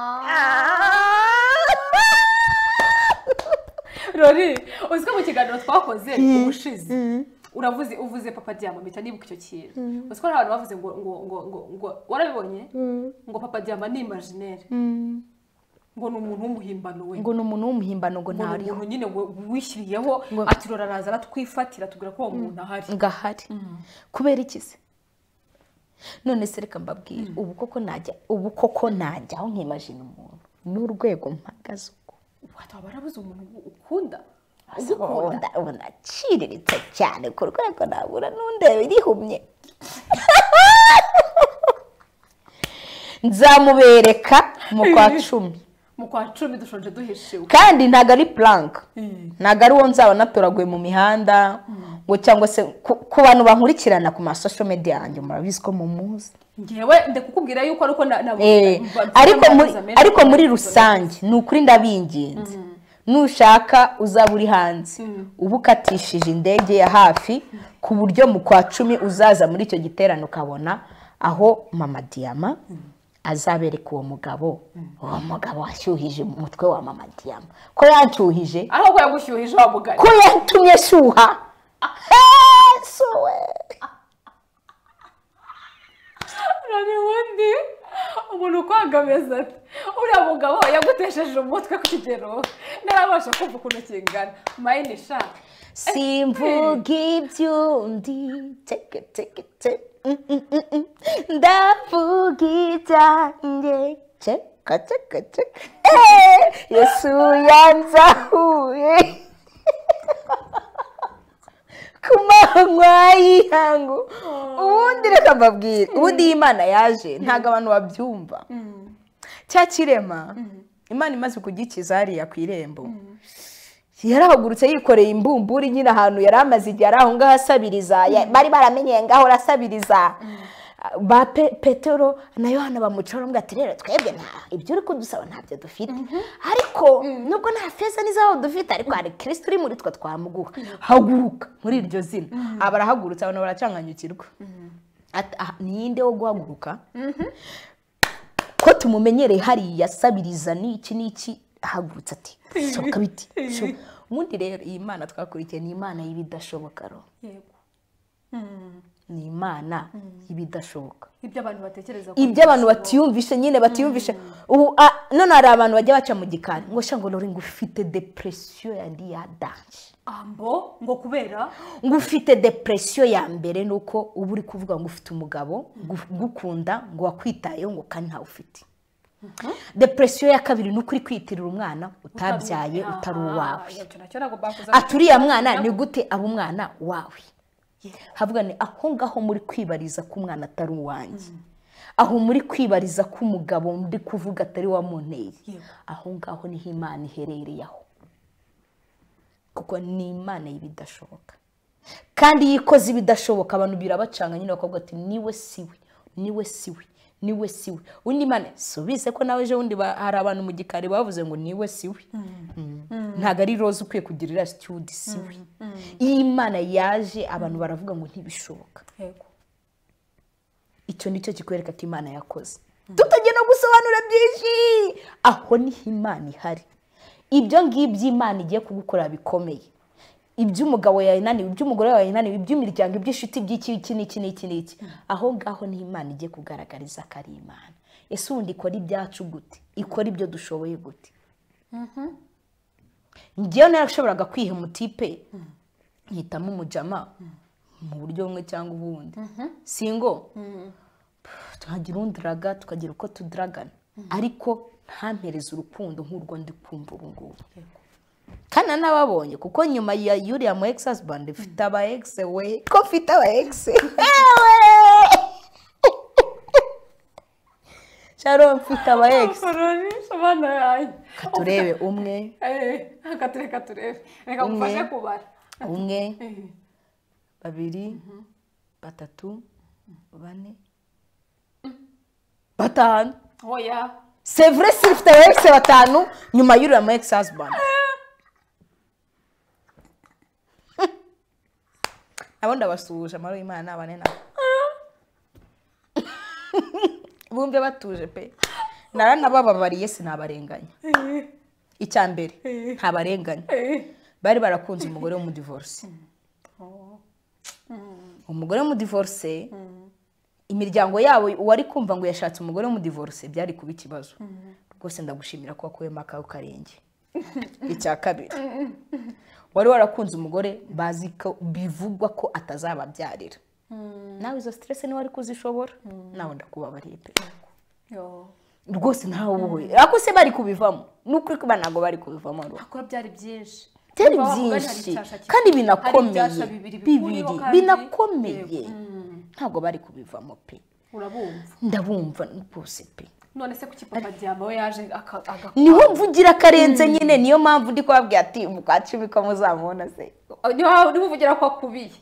Rori uzi ko mu kiganiro twakoze ubushize uravuze uvuze papa Diamant mpita nibuka icyo kintu uzi ko hari abantu bavuze ngo ngo ngo ngo ngo warabibonye ngo papa Diamant ni imaginaire ngo ni umuntu w'umuhimbano we ngo ni umuntu w'umuhimbano ngo ngo ni ntariho umuntu nyine ngo wishyiriyeho ati rora araza aratwifatira tubwira ko uwo muntu ahari ngahari kubera iki se none se reka mbabwire ubu koko najya ubu koko najya aho nkimagine umuntu n'urwego mpagaze uko wataba barabuze umuntu ukunda ugukunda ubu naciriritse cyane ku rwego nabura n'undebe irihumye nzamubereka mu kwa cumi mu kwa cumi dushonje duhishiwe kandi ntabwo ari puranka ntabwo ari uwo nzaba natoraguye mu mihanda ngo cyangwa se ku ku bantu bankurikirana ku masosho media yanjye murabizi ko mumuzi ngewe ndekukubwira yuko ariko na na- Eh, mba- ariko muri mba- ariko muri rusange ni ukuri ndabinginze nushaka uzaba uri hanze uba ukatishije indege ya hafi ku buryo mu kwa cumi uzaza muri icyo giterane ukabona aho mama Diamant azabereka uwo mugabo uwo mugabo washyuhije mu mutwe wa mama Diamant ko yanshyuhije aho ko yagushyuhije wa mugani ko yatumye shuha Eh, so we none ubundi umuntu ukwangameza ati uriya mugabo yagutesheje umutwe ku kigero ntarabasha kumva ukuntu kingana mayini sha simvuga iby'undi teke teke te mm, mm, mm, mm. ndavuga ibyanjye ceka ceka ceka Eh, yesu yanzahuye ku manywa y'ihangu ubundi reka mbabwire ubundi iyo imana yaje ntabwo abantu babyumva cya kirema imana imaze kugikiza hariya ku irembo yarahagurutse yikoreye imbumburi nyine ahantu yari amaze igihe ari aho ngaho asabiriza ya- bari baramenyeye ngaho arasabiriza ba Pe- petero na yohana bamucaho ngo ati rero twebwe nta ibyo uri kudusaba ntabyo dufite ariko nubwo nta feza n'izaho dufite ariko hari kirisito uri muri twe twamuguha haguruka muri iryo zina aba arahagurutse abantu baracanganyukirwa Ati, "Ah, ninde wo guhaguruka ko tumumenyereye hariya asabiriza n'iki n'iki ahagurutse ati shoka biti shoka." ubundi rero iyi mana twakurikiye ni imana y'ibidashoboka ro yego ni imana y'ibidashoboka ibyo abantu batekereza ko ibyo abantu batiyumvishe nyine batiyumvishe ubu ah, none hari abantu bajya baca mu gikari ngo sha ngo Lori ngo ufite depression yandi ya danje ambo ngo kubera ngo ufite depression ya mbere nuko uba uri kuvuga ngo ufite umugabo gu- gukunda ngo wakwitayeho ngo kandi ntawe ufite depression ya kabiri nuko uri kwitirira umwana utabyaye utari uwawe icyo nacyo ntabwo bavuze ati uriya mwana ni gute aba umwana wawe havuga ni aho ngaho muri kwibariza ko umwana atari uwanjye aho muri kwibariza ko umugabo ndi kuvuga atari wamunteye aho ngaho niho imana iherereye aho kuko ni imana y'ibidashoboka kandi iyo ikoze ibidashoboka abantu birabacanga nyine bakavuga ati niwe siwe niwe siwe niwe siwe undi imana subize ko nawe ejo bundi ba- hari abantu mu gikari bavuze ngo niwe siwe Mm. ntabwo ari roza ukwiye kugirira situdi siwe iyo imana yaje abantu baravuga ngo ntibishoboka icyo nicyo kikwereka ko imana yakoze tutagenda gusobanura byinshi aho niho imana ihari ibyo ngibyo imana igiye kugukorera bikomeye iby'umugabo yayinaniwe iby'umugore wawe yayinaniwe iby'imiryango iby'inshuti by'iki iki n'iki n'iki n'iki aho ngaho niho imana igiye kugaragariza ko ari imana ese ubundi ikora ibyacu gute ikora ibyo dushoboye gute ngewe narashoboraga kwiha umutipe nkitamo umujama mu buryo bumwe cyangwa ubundi singo tukagira unduraga tukagira uko tudragana ariko ntampereze urukundo nk'urwo ndi kumva ubu ngubu kandi nababonye kuko nyuma ya yuriya mu ex husband mfite aba ex we ko mfite aba ex ewe Sharon mfite aba ex katurebe umwe eh katureka turebe reka mufashe kubara umwe babiri batatu bane batanu oya c'est vrai si mfite aba ex batanu nyuma yuriya mu ex husband abo ndabasuhuje amaro y'Imana n'abane nabo bumve batuje pe naranabababariye sinabarenganya icya mbere ntabarenganya bari barakunze umugore wo mu divorce umugore wo mu divorce imiryango yabo wari kumva ngo yashatse umugore wo mu divorce byari kuba ikibazo rwose ndagushimira ko wakuyemo akawe karenge icya kabiri wari warakunze umugore bazi ko bivugwa ko atazababyarira nawe izo stress ni wari kuzishobora nawe ndakubabariye pe rwose ntawe ubuye ako se bari kubivamo nuko kuba nago bari kubivamo akora byari byinshi byari byinshi kandi binakomeye bibiri binakomeye ntabwo bari kubivamo pe urabumva ndabumva rwose pe none se kuki papa Diama we yaje aga niho mvugira karenze nyine niyo mpamvu ndi kubabwira ati mukacimi ko muzamubona se niho nivugira ko akubiye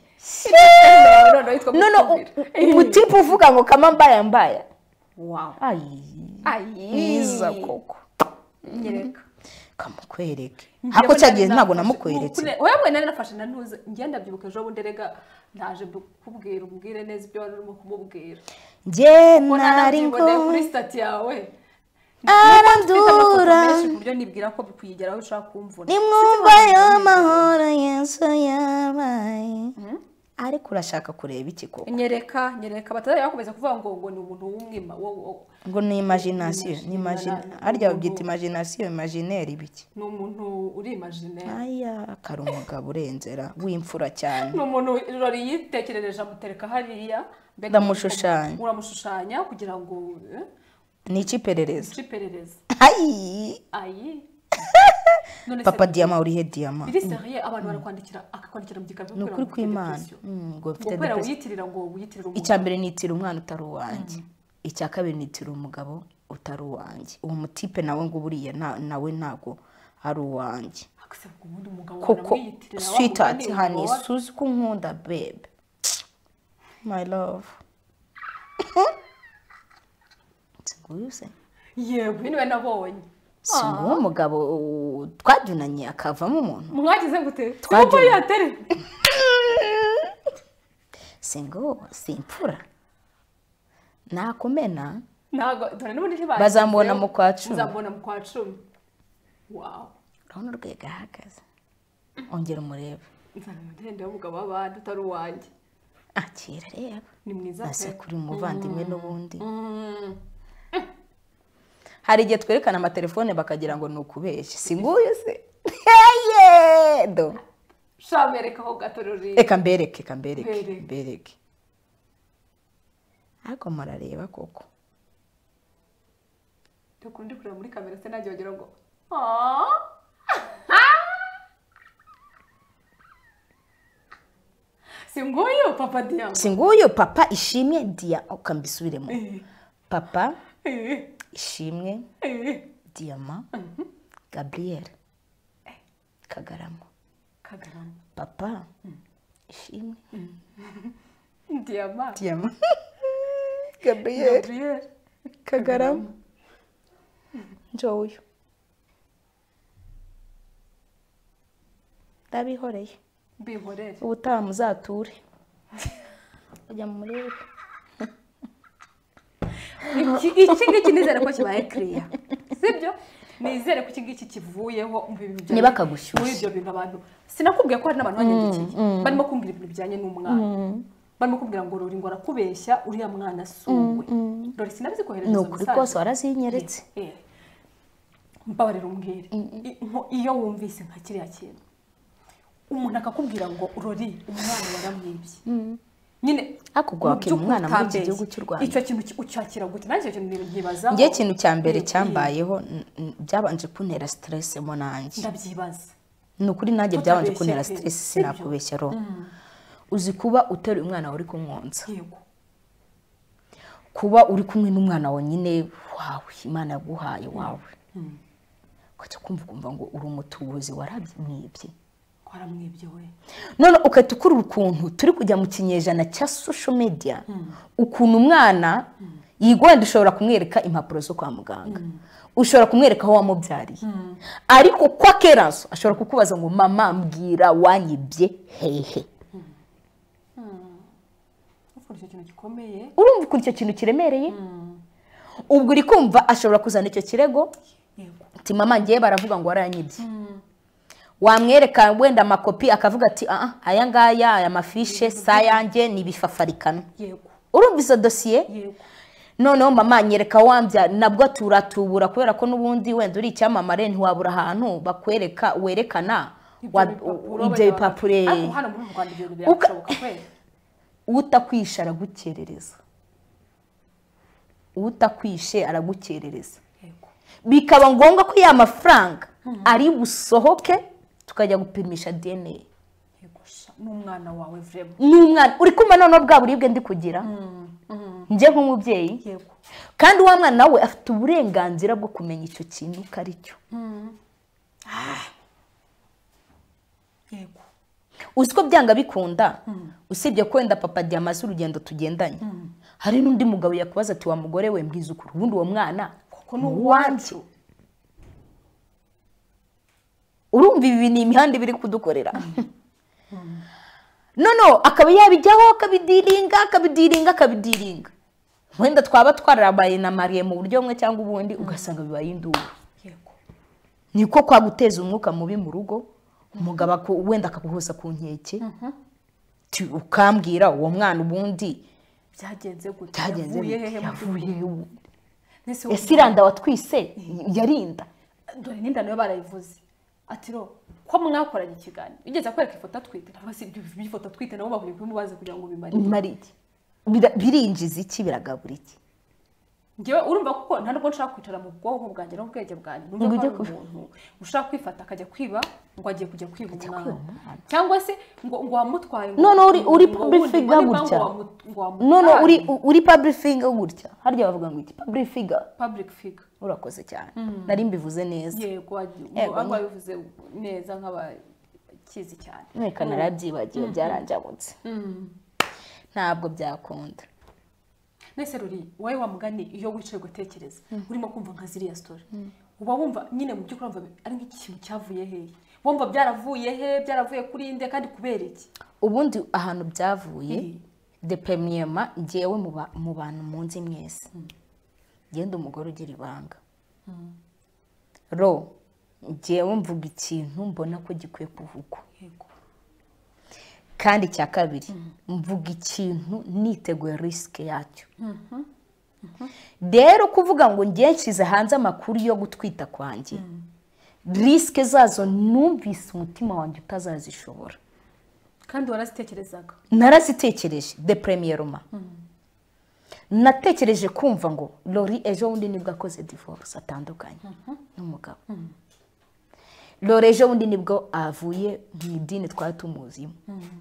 no no umutipe uvuga ngo kama mbaya mbaya wow ayi ayi iza koko nyereka kamukwereke hako cyagiye ntabwo namukweretse wewe nari nafashe nanuze ngenda byibuka ejo bundi rega ndaje kubwira umbwire neza ibyo wari urimo kumubwira nge nari ngo kuri stati yawe arandura buryo nibwira ko bikuyigeraho ushaka kumvuna nimwumva y'amahoro yesu yabaye ariko urashaka kureba iki koko nyereka nyereka batazajya bakomeza kuvuga ngo ngo ni umuntu w'umwima ngo ni imagination ni imagine arya babyita imagination imaginaire ibiki ni umuntu uri imaginaire aya kari umugabo urenzera w'imfura cyane ni umuntu rori yitekerereje amutereka hariya ndamushushanya uramushushanya kugira ngo ni ikiperereza ikiperereza ayi ayi papa Diama uri he Diama iri seriye abantu barakwandikira akakwandikira mu gikazi no kuri kw'Imana ngo mfite depression wiyitirira ngo wiyitirira umugabo icya mbere nitira umwana utari uwanjye icya kabiri nitira umugabo utari uwanjye uwo mutipe nawe ngo buriya nawe ntago ari uwanjye koko sweetheart honey suzi ko nkunda babe my love nguyu se yewe niwe nabonye si uwo mugabo twajunanye akavamo umuntu mwagize gute twumva yatere singo simfura nakomena nago dore n'ubundi ntibaye bazambona mu kwa cumi bazambona mu kwa cumi wow urabona urwego ahagaze ongera umurebe nzamudende w'umugabo w'abandi utari uwanjye akira reba ni mwiza pe ase kuri umuvandimwe n'ubundi hari igihe twerekana amatelefone bakagira ngo ni ukubeshya si nguyu se heye do shamereka ho gatorori eka mbereke eka mbereke mbereke ariko marareba koko tukundi kureba muri kamera se nagiye wagira ngo ah si nguyu papa Diama si nguyu papa ishimwe dia ukambisubiremo papa ishimwe Diama Gabriel Kagarama Kagarama papa ishimwe Diama Diama Gabriel Gabriel Kagarama njoyo ndabihoreye bihorere ubutaha muzature ujya mu murebe iki iki ngiki nizere ko kibaye clear sibyo nizere ko iki ngiki kivuyeho mu bintu bya niba kagushyushye muri ibyo bintu abantu sinakubwiye ko hari n'abantu banyandikiye barimo kumbwira ibintu bijyanye n'umwana barimo kumbwira ngo Lori ngo arakubeshya uriya mwana suwe Lori sinabizi kohereza ni ukuri kose warazinyeretse mbabarira umbwire iyo wumvise nka kiriya kintu umuntu akakubwira ngo Lori umwana waramwibye nyine akugwakira umwana muri iki gihugu cy'u Rwanda icyo kintu ucyakira gute nanjye icyo kintu nkibaza ngiye ikintu cya mbere cyambayeho byabanje kuntera stress mo nanjye ndabyibaza ni ukuri nanjye byabanje kuntera stress sinakubeshya ro uzi kuba uteruye umwana uri kumwonsa yego kuba uri kumwe n'umwana wonyine wawe Imana yaguhaye wawe ukajya kumva kumva ngo uri umutubuzi warabyimwibye waramwibye we none ukahita ukurura ukuntu turi kujya mu kinyejana cya social media ukuntu umwana yigwenda ushobora kumwereka impapuro zo kwa muganga ushobora kumwereka aho wamubyariye ariko kwa keranso ashobora kukubaza ngo mama mbwira wanyibye hehe urumva ukuntu icyo kintu kiremereye ubwo uri kumva ashobora kuzana icyo kirego ati mama ngiye baravuga ngo waranyibye wamwereka wenda amakopi akavuga ati ah aya ngaya aya mafishe sayange nibifafarikana urumva izo dosiye noneho mama nyereka wambya nabwo turatubura kubera ko nubundi wenda uri icyamamare ntiwabura ahantu bakwereka werekana ibyo bipapure utakwisha aragukerereza utakwishe aragukerereza bikaba ngombwa ko ya mafaranga ari busohoke tukajya gupimisha D N A n'umwana wawe vrema n'umwana uri kuma none bwa buribwe ndi kugira nje nk'umubyeyi yego kandi wa mwana nawe afite uburenganzira bwo kumenya icyo kintu kari cyo yego uziko byanga bikunda usibye kwenda papa Diamaze urugendo tugendanye hari n'undi mugabo yakubaza ati wa mugore we mbwiza ukuri ubundi uwo mwana koko n'uwancu urumva ibi ni imihanda biri kudukorera none akaba yabijyaho akabidiringa akabidiringa akabidiringa wenda twaba twarabaye na Marie mu buryo bumwe cyangwa ubundi ugasanga bibaye induru yego niko kwa guteza umwuka mubi mu rugo umugabo wenda akaguhoza ku nkeke ukambwira uwo mwana ubundi byagenze gute yavuye hehe yavuye nese ese iranda watwise yarinda dore ninda nayo barayivuze ati ro ko mwakoranye ikiganiro igeze akwereka ifoto atwite ntabwo si ibyo ifoto atwite nabo bavuye kumubaza kugira ngo bimare iki birinjiza iki biragabura iki ngewe urumva kuko nta nubwo nshaka kwicara mu bwonko bwanjye no bwenge bwanjye numva ko umuntu ushaka kwifata akajya kwiba ngo agiye kujya kwiba umwana cyangwa se ngo ngo wamutwaye none uri uri public figure gutya none uri uri public figure gutya harya bavuga ngo iki public figure public figure urakoze cyane nari mbivuze neza yego abo bivuze neza nk'abakizi cyane reka narabyibagiwe byaranjabutse ntabwo byakunda nese Lori wowe wamugani iyo wicaye gutekereza urimo kumva nka ziriya story uba wumva nyine mu by'ukuri wumva ari nk'ikintu cyavuye hehe wumva byaravuye he byaravuye kuri inde kandi kubera iki ubundi ahantu byavuye de premièrement ngewe mu bantu munzi mwese genda umugore ugira ibanga ro ngewe mvuga ikintu mbona ko gikwiye kuvugwa kandi cya kabiri mvuga ikintu niteguye risk yacyo rero kuvuga ngo ngiye nshyize hanze amakuru yo gutwita kwanjye risk zazo numvise umutima wanjye utazazishobora kandi warazitekerezaga narazitekereje de premièrement natekereje kumva ngo Lori ejo bundi nibwo akoze divorce atandukanye n'umugabo Lori ejo bundi nibwo avuye mu idini twari tumuzimo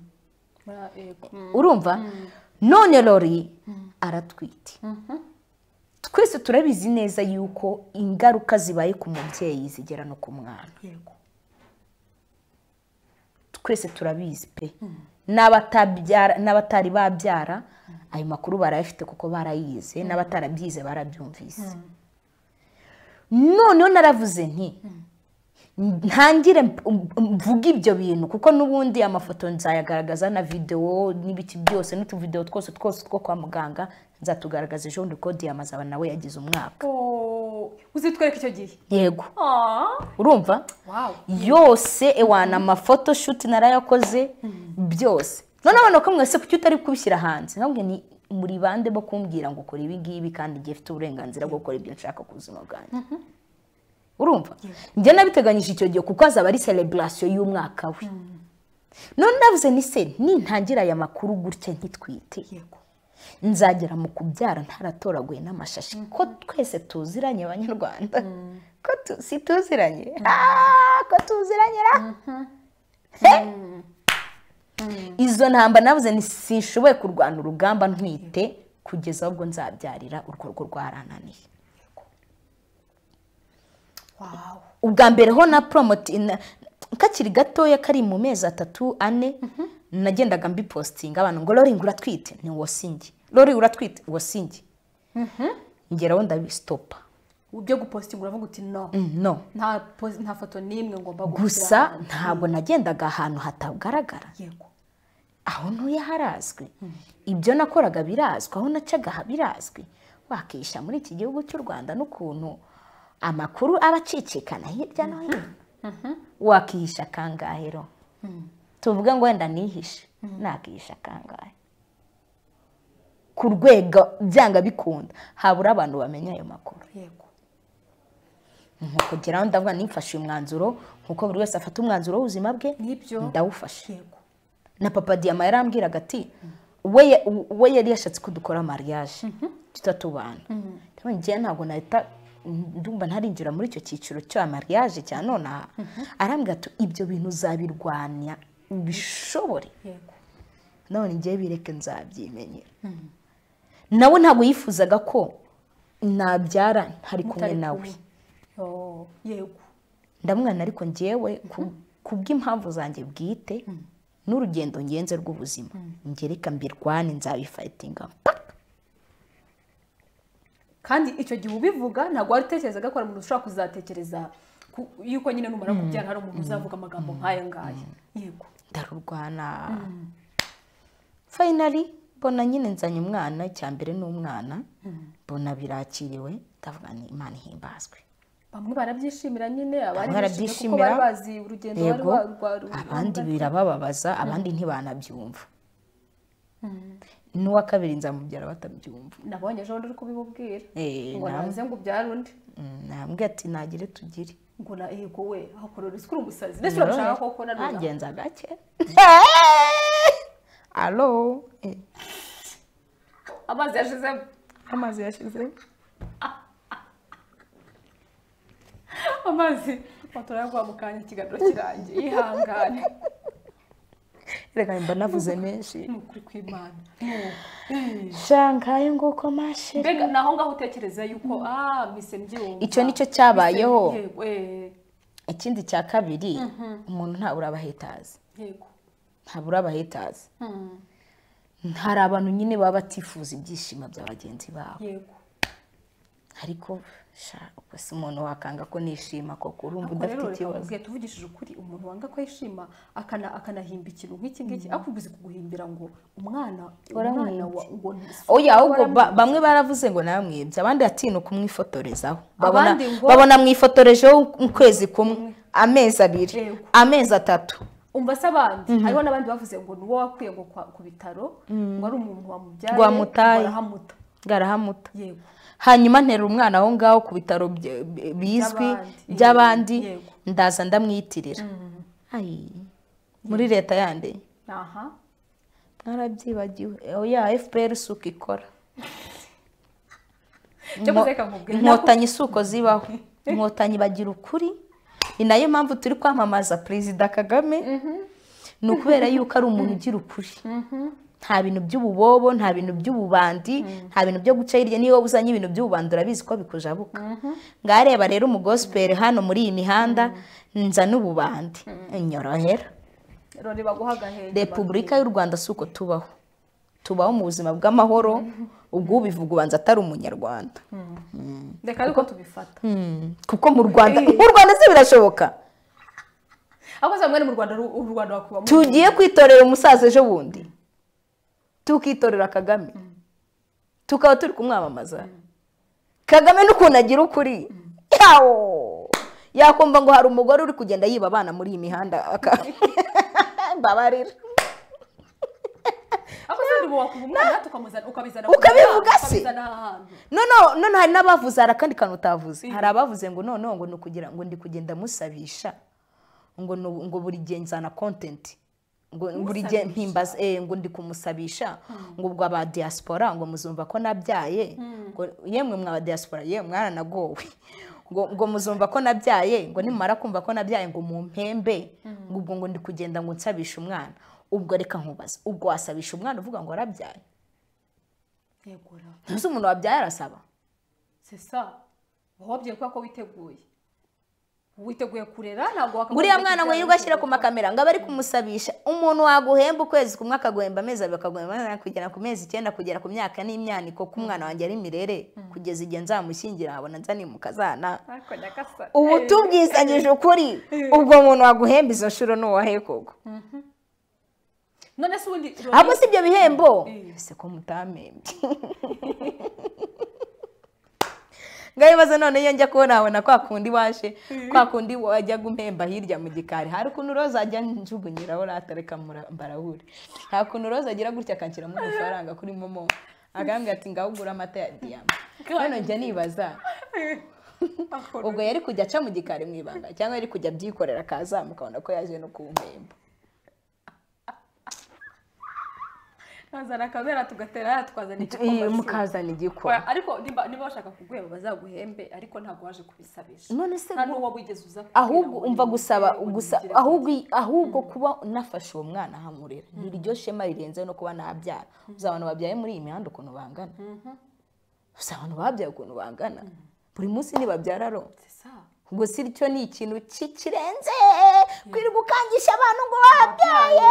urumva none Lori aratwite twese turabizi neza yuko ingaruka zibaye ku mubyeyi zigera no ku mwana twese turabizi pe n'abatabyara n'abatari babyara ayo makuru barayafite kuko barayize n'abatarabyize barabyumvise noneho naravuze nti ntangire mvuga ibyo bintu kuko n'ubundi amafoto nzayagaragaza na video n'ibiki byose n'utuvideo twose twose two kwa muganga nzatugaragaza ejo ndi kodi yamazaba nawe yagize umwaka. Oh, uzitwereka icyo gihe? Yego. Ah, urumva? wow. Yose ewana amafoto shoot narayakoze byose. None abana ko mwese kuki utari kubishyira hanze? Ntabwo ni muri bande bo kumbwira ngo ukora ibi ngibi kandi ngiye mfite uburenganzira bwo gukora ibyo nshaka ku buzima bwanjye. Urumva? Njye nabiteganyije icyo gihe kuko azaba ari celebration y'umwaka we. None ndavuze ni se nintangira aya makuru gutya nkitwite. Yego. Nzagera mu kubyara ntaratoraguye n'amashashi ko twese tuziranye abanyarwanda. Ko tu, si tuziranye. Ah, ko tuziranye ra. Izo ntamba navuze ni sishoboye kurwana urugamba ntwite kugeza ubwo nzabyarira urwo rwo rwarananiye. Wow. Ubwa mbere ho na promote kakiri gatoya kari mu mezi atatu ane nagendaga mbi posting abantu ngo Lori ngura twite ni wosingi. Lori uratwite wosingi. Mhm. Ngeraho ndabistopa. Ubyo guposting uravuga uti no. Mm, no. Nta nta foto nimwe ngomba gushyira. Gusa ntabwo nagendaga ahantu hatagaragara. Yego. Aho ntuye harazwi. Ibyo nakoraga birazwi, aho nacaga birazwi. Wakisha muri iki gihugu cy'u Rwanda n'ukuntu amakuru abacicikana hirya no hino. Mhm. Wakihisha kangahero. Tuvuga ngo wenda nihishe. Nakihisha kangahe. Ku rwego byanga bikunda habura abantu bamenya ayo makuru. Yego. Nkuko geraho ndavuga nifashe umwanzuro nkuko buri wese afata umwanzuro w'ubuzima bwe nibyo ndawufashe. Yego. Na papa Diama yarambwiraga ati we we yari yashatse ko dukora mariage tutatubana. Ngiye ntabwo nahita ndumva ntarinjira muri icyo cyiciro cyo mariage cya none. Arambwira ati ibyo bintu uzabirwanya ubishobore. Yego. None ngiye bireke nzabyimenyera. Nawe ntabwo yifuzaga ko nabyara ntari kumwe nawe. Oh, yego. Ndamwana ariko ngiyewe kubw'impamvu zanjye bwite n'urugendo ngenze rw'ubuzima ngereka mbirwane nzabifightinga. Kandi icyo gihe ubivuga ntabwo wari utekerezaga ko ari umuntu ushobora kuzatekereza yuko nyine numara kubyara hari umuntu uzavuga amagambo nk'aya ngaya. Yego. Ndarurwana. Finally bona nyine nzanye umwana cyambere n'umwana bona birakiriwe ndavuga ni Imana ihimbazwe. Bamwe barabyishimira nyine abandi barabyishimira kuko bazi urugendo bari rwa abandi birabababaza abandi ntibanabyumva. N'uwa kabiri nzamubyara batabyumva. Nabonye ejo ndi kubibubwira ngo naze ngo byara undi. Nambwe ati nagire tugire ngo na yego we akorora iskuru umusazi ndetse urashaka koko na none agenza gake. Allo eh amazi yashize amazi yashize amazi watora kwa mukanya kiganiro kirangiye ihangane. Reka mba navuze menshi n'ukuri kw'Imana. Shangaye ngo ko mashe. Mbega naho ngaho utekereza yuko ah mise mbyumva. Icyo nicyo cyabayeho. Yego eh. Ikindi cya kabiri umuntu nta uraba hetazi. Yego. Nta uraba hetazi. Hari abantu nyine baba batifuza ibyishimo by'abagenzi babo. Yego. Ariko sha ukwese umuntu wakanga ko nishima koko urumva udafite ikibazo. Ubwo tuvugishije ukuri umuntu wanga ko yishima akana akanahimba ikintu nk'iki ngiki akubuze kuguhimbira ngo umwana umwana ngo oya ahubwo bamwe baravuze ngo namwibye abandi atino kumwifotorezaho babona babona mwifotoreje ukwezi kumwe amezi abiri amezi atatu. Umva se abandi hariho nabandi bavuze ngo nuwo wakwiye ngo ku bitaro ngo ari umuntu wamubyaye garahamuta garahamuta. Yego. Hanyuma ntera umwana aho ngaho ku bitaro bizwi by'abandi ndaza ndamwitirira. Ayi muri leta yande. Aha. Narabyibagiwe. Oya F P R suko ikora. Inkotanyi isuko zibaho. Inkotanyi bagira ukuri. Ni nayo mpamvu turi kwamamaza Perezida Kagame. Ni ukubera yuko ari umuntu ugira ukuri. Nta bintu by'ububobo nta bintu by'ububandi nta bintu byo guca hirya niyo uzanye ibintu by'ububandura bizi ko bikujabuka. Ngareba rero mu gospel hano muri iyi mihanda nza n'ububandi nyorohera. Rone baguhaga hehe. Repubulika y'u Rwanda suko tubaho tubaho mu buzima bw'amahoro ubwo ubivuga ubanza atari umunyarwanda. Ndeka ariko tubifata kuko mu Rwanda mu Rwanda se birashoboka aho zamwe mu Rwanda u Rwanda bakuba tugiye kwitorera umusaza ejo bundi tukitorera Kagame tukaba turi kumwamamaza Kagame n'ukuntu agira ukuri yawo yakumva ngo hari umugore uri kugenda yiba abana muri iyi mihanda babarira ukabivuga se no no no hari n'abavuze hari akandi kantu utavuze hari abavuze ngo no no ngo nukugira ngo ndi kugenda musabisha ngo ngo buri gihe nzana content ngo buri gihe mpimbaza eh ngo ndi kumusabisha ngo ubwo aba diaspora ngo muzumva ko nabyaye ngo yemwe mwa diaspora yemwe mwaranagowe ngo ngo muzumva ko nabyaye ngo nimara kumva ko nabyaye ngo mu mpembe ngo ubwo ngo ndi kugenda ngo nsabisha umwana ubwo reka nkubaza ubwo wasabisha umwana uvuga ngo arabyaye yegura ntuzi umuntu wabyaye arasaba c'est ça wabye kwa ko witeguye witeguye kurera ntabwo wakaguye buriya mwana ngo yirirwa ashyira ku makamera ngo abari kumusabisha umuntu waguhemba ukwezi kumwe akaguhemba amezi abiri akaguhemba kugera ku mezi icyenda kugera ku myaka n'imyaniko ko umwana wanjye ari mirere kugeza igihe nzamushyingira abona nza nimukazana ubu tubwisanyije ukuri ubwo muntu waguhemba izo nshuro n'uwahe koko none se ubundi ahubwo si ibyo bihembo ese ko mutamembye ngayibaza none iyo njya kubona abona kwa kundi washe kwa kundi wajya gumpemba hirya mu gikari hari ukuntu roza ajya njugunyiraho ratareka mbarahure nta kuntu roza agira gutya akanshyira mu mafaranga kuri momo agambye ati ngahugura amata ya diyama none njya nibaza ubwo yari kujya aca mu gikari mu ibanga cyangwa yari kujya byikorera akazamuka ukabona ko yaje no kumpemba Nazana kamera tugatera twazana igikoma mukazana igikoma ariko niba niba bashaka kuguhemba bazaguhembe ariko ntago waje kubisabisha none se nta nuwo wigeze uza ahubwo umva gusaba gusa ahubwo ahubwo kuba nafashe uwo mwana hamurera niryo shema rirenze no kuba nabyara uzabana babyaye muri iyi mihanda ukuntu bangana uzabana babyaye ukuntu bangana buri munsi nibabyara ro ubwo si cyo ni ikintu kirenze kwiri gukangisha abantu ngo babyaye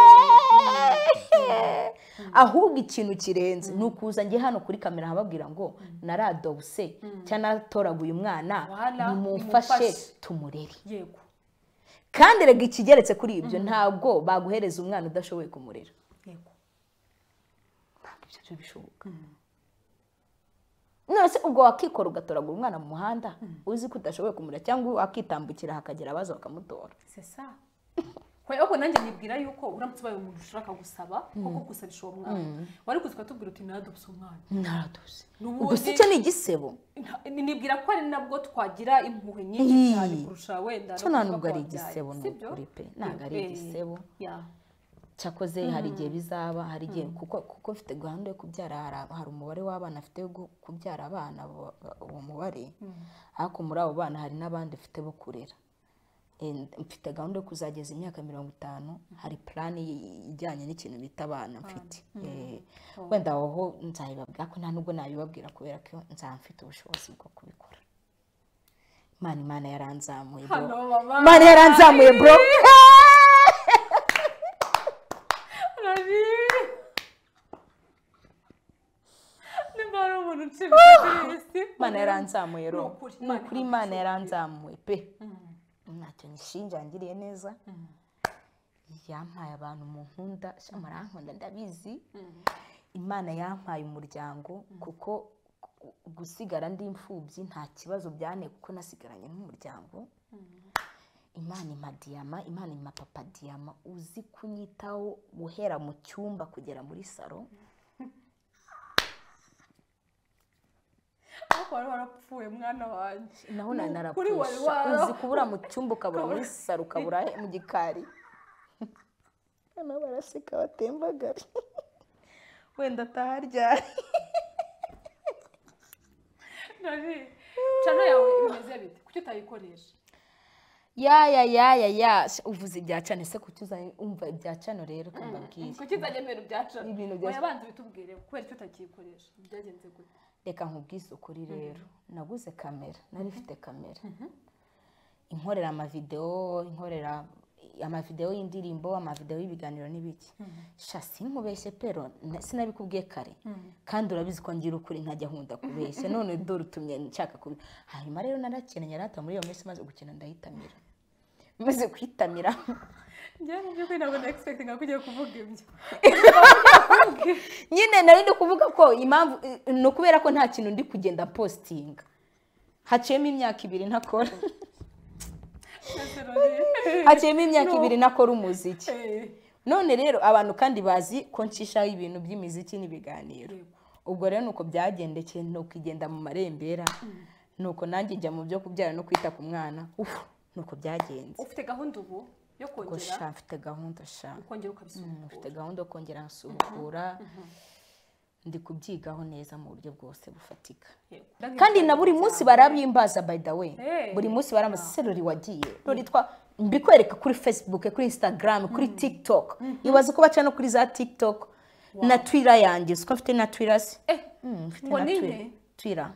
ahubwo ikintu kirenze nukuza nge hano kuri kamera hababwira ngo naradobuse cyana natoraguye umwana nimufashe tumurere yego kandi rega ikigeretse kuri ibyo ntabwo baguhereza umwana udashoboye kumurera yego ntabwo ibyo bishoboka nose ubwo wakikora ugatoragura umwana mu muhanda uzi ko udashoboye kumurera cyangwa wakitambukira hakagera abaza bakamutora c'est ça kwa yuko nanjye nibwira yuko uramutse baye umuntu ushaka gusaba koko gusabisha uwo mwana wari kuzika tubwira uti naradubse umwana naradubse ubwo si cyo ni igisebo nibwira ko ari nabwo twagira impuhwe nyinshi cyane kurusha wenda cyo nta nubwo ari igisebo n'ukuri pe ntabwo ari igisebo cyakoze hari igihe bizaba hari igihe kuko kuko mfite gahunda yo kubyara hari umubare w'abana afite yo kubyara abana uwo mubare ariko muri abo bana hari n'abandi ufite bo kurera mfite gahunda yo kuzageza imyaka mirongo itanu hari plan ijyanye n'ikintu bita abana mfite wenda aho nzayibabwira ko nta nubwo nabibabwira kubera ko nzamfite ubushobozi bwo kubikora Imana Imana yaranzamuye bro Imana yaranzamuye bro Imana yaranzamuye ro kuri Imana yaranzamuye pe ntacyo nishinja ngiriye neza yampaye abantu mu nkunda shamara nkunda ndabizi Imana yampaye umuryango kuko gusigara ndi imfubyi nta kibazo byane kuko nasigaranye n'umuryango Imana ima diyama Imana ima papa diyama uzi kunyitaho guhera mu cyumba kugera muri salo wari warapfuye mwana wanjye naho narapfuye uzi kubura mu cyumba ukabura muri salo ukabura mu gikari hano baraseka batembagara wenda ataharyari nari cano yawe imeze bite kuki utayikoresha ya ya ya ya ya uvuze ibya cano se kuki uzumva ibya cano rero kambabwira kuki uzajya mbere ibya cano ibintu yabanze bitubwire kubera icyo utakikoresha byagenze gute reka nkubwise ukuri rero naguze kamera nari mfite kamera inkorera amavideo inkorera amavideo y'indirimbo amavideo y'ibiganiro n'ibiki shasi nkubeshye pero sinabikubwiye kare kandi urabizi ko ngira ukuri nkajya nkunda kubeshya none dore utumye nshaka kubi hanyuma rero narakeneye narata muri iyo minsi maze gukina ndahitamira maze kwitamira njye mu by'ukuri ntabwo na expecting ko ugiye kuvuga ibyo nyine nari ndi kuvuga ko impamvu ni ukubera ko nta kintu ndi kugenda postinga haciyemo imyaka ibiri ntakora haciyemo imyaka ibiri nakora umuziki none rero abantu kandi bazi ko nshishaho ibintu by'imiziki n'ibiganiro ubwo rero nuko byagendekeye nuko igenda mu marembera nuko nanjye njya mu byo kubyara no kwita ku mwana ufu nuko byagenze ufite gahunda ubu yo kongera sha mfite gahunda sha ukongera ukabisubukura mfite gahunda yo kongera nsubukura ndi kubyigaho neza mu buryo bwose bufatika kandi na buri munsi barabyimbaza by the way buri munsi baramuserori wagiye roritwa mbikwereka kuri Facebook kuri Instagram kuri TikTok ibaze ko baca no kuri za TikTok na Twitter yanjye uko mfite na Twitter se eh mfite na Twitter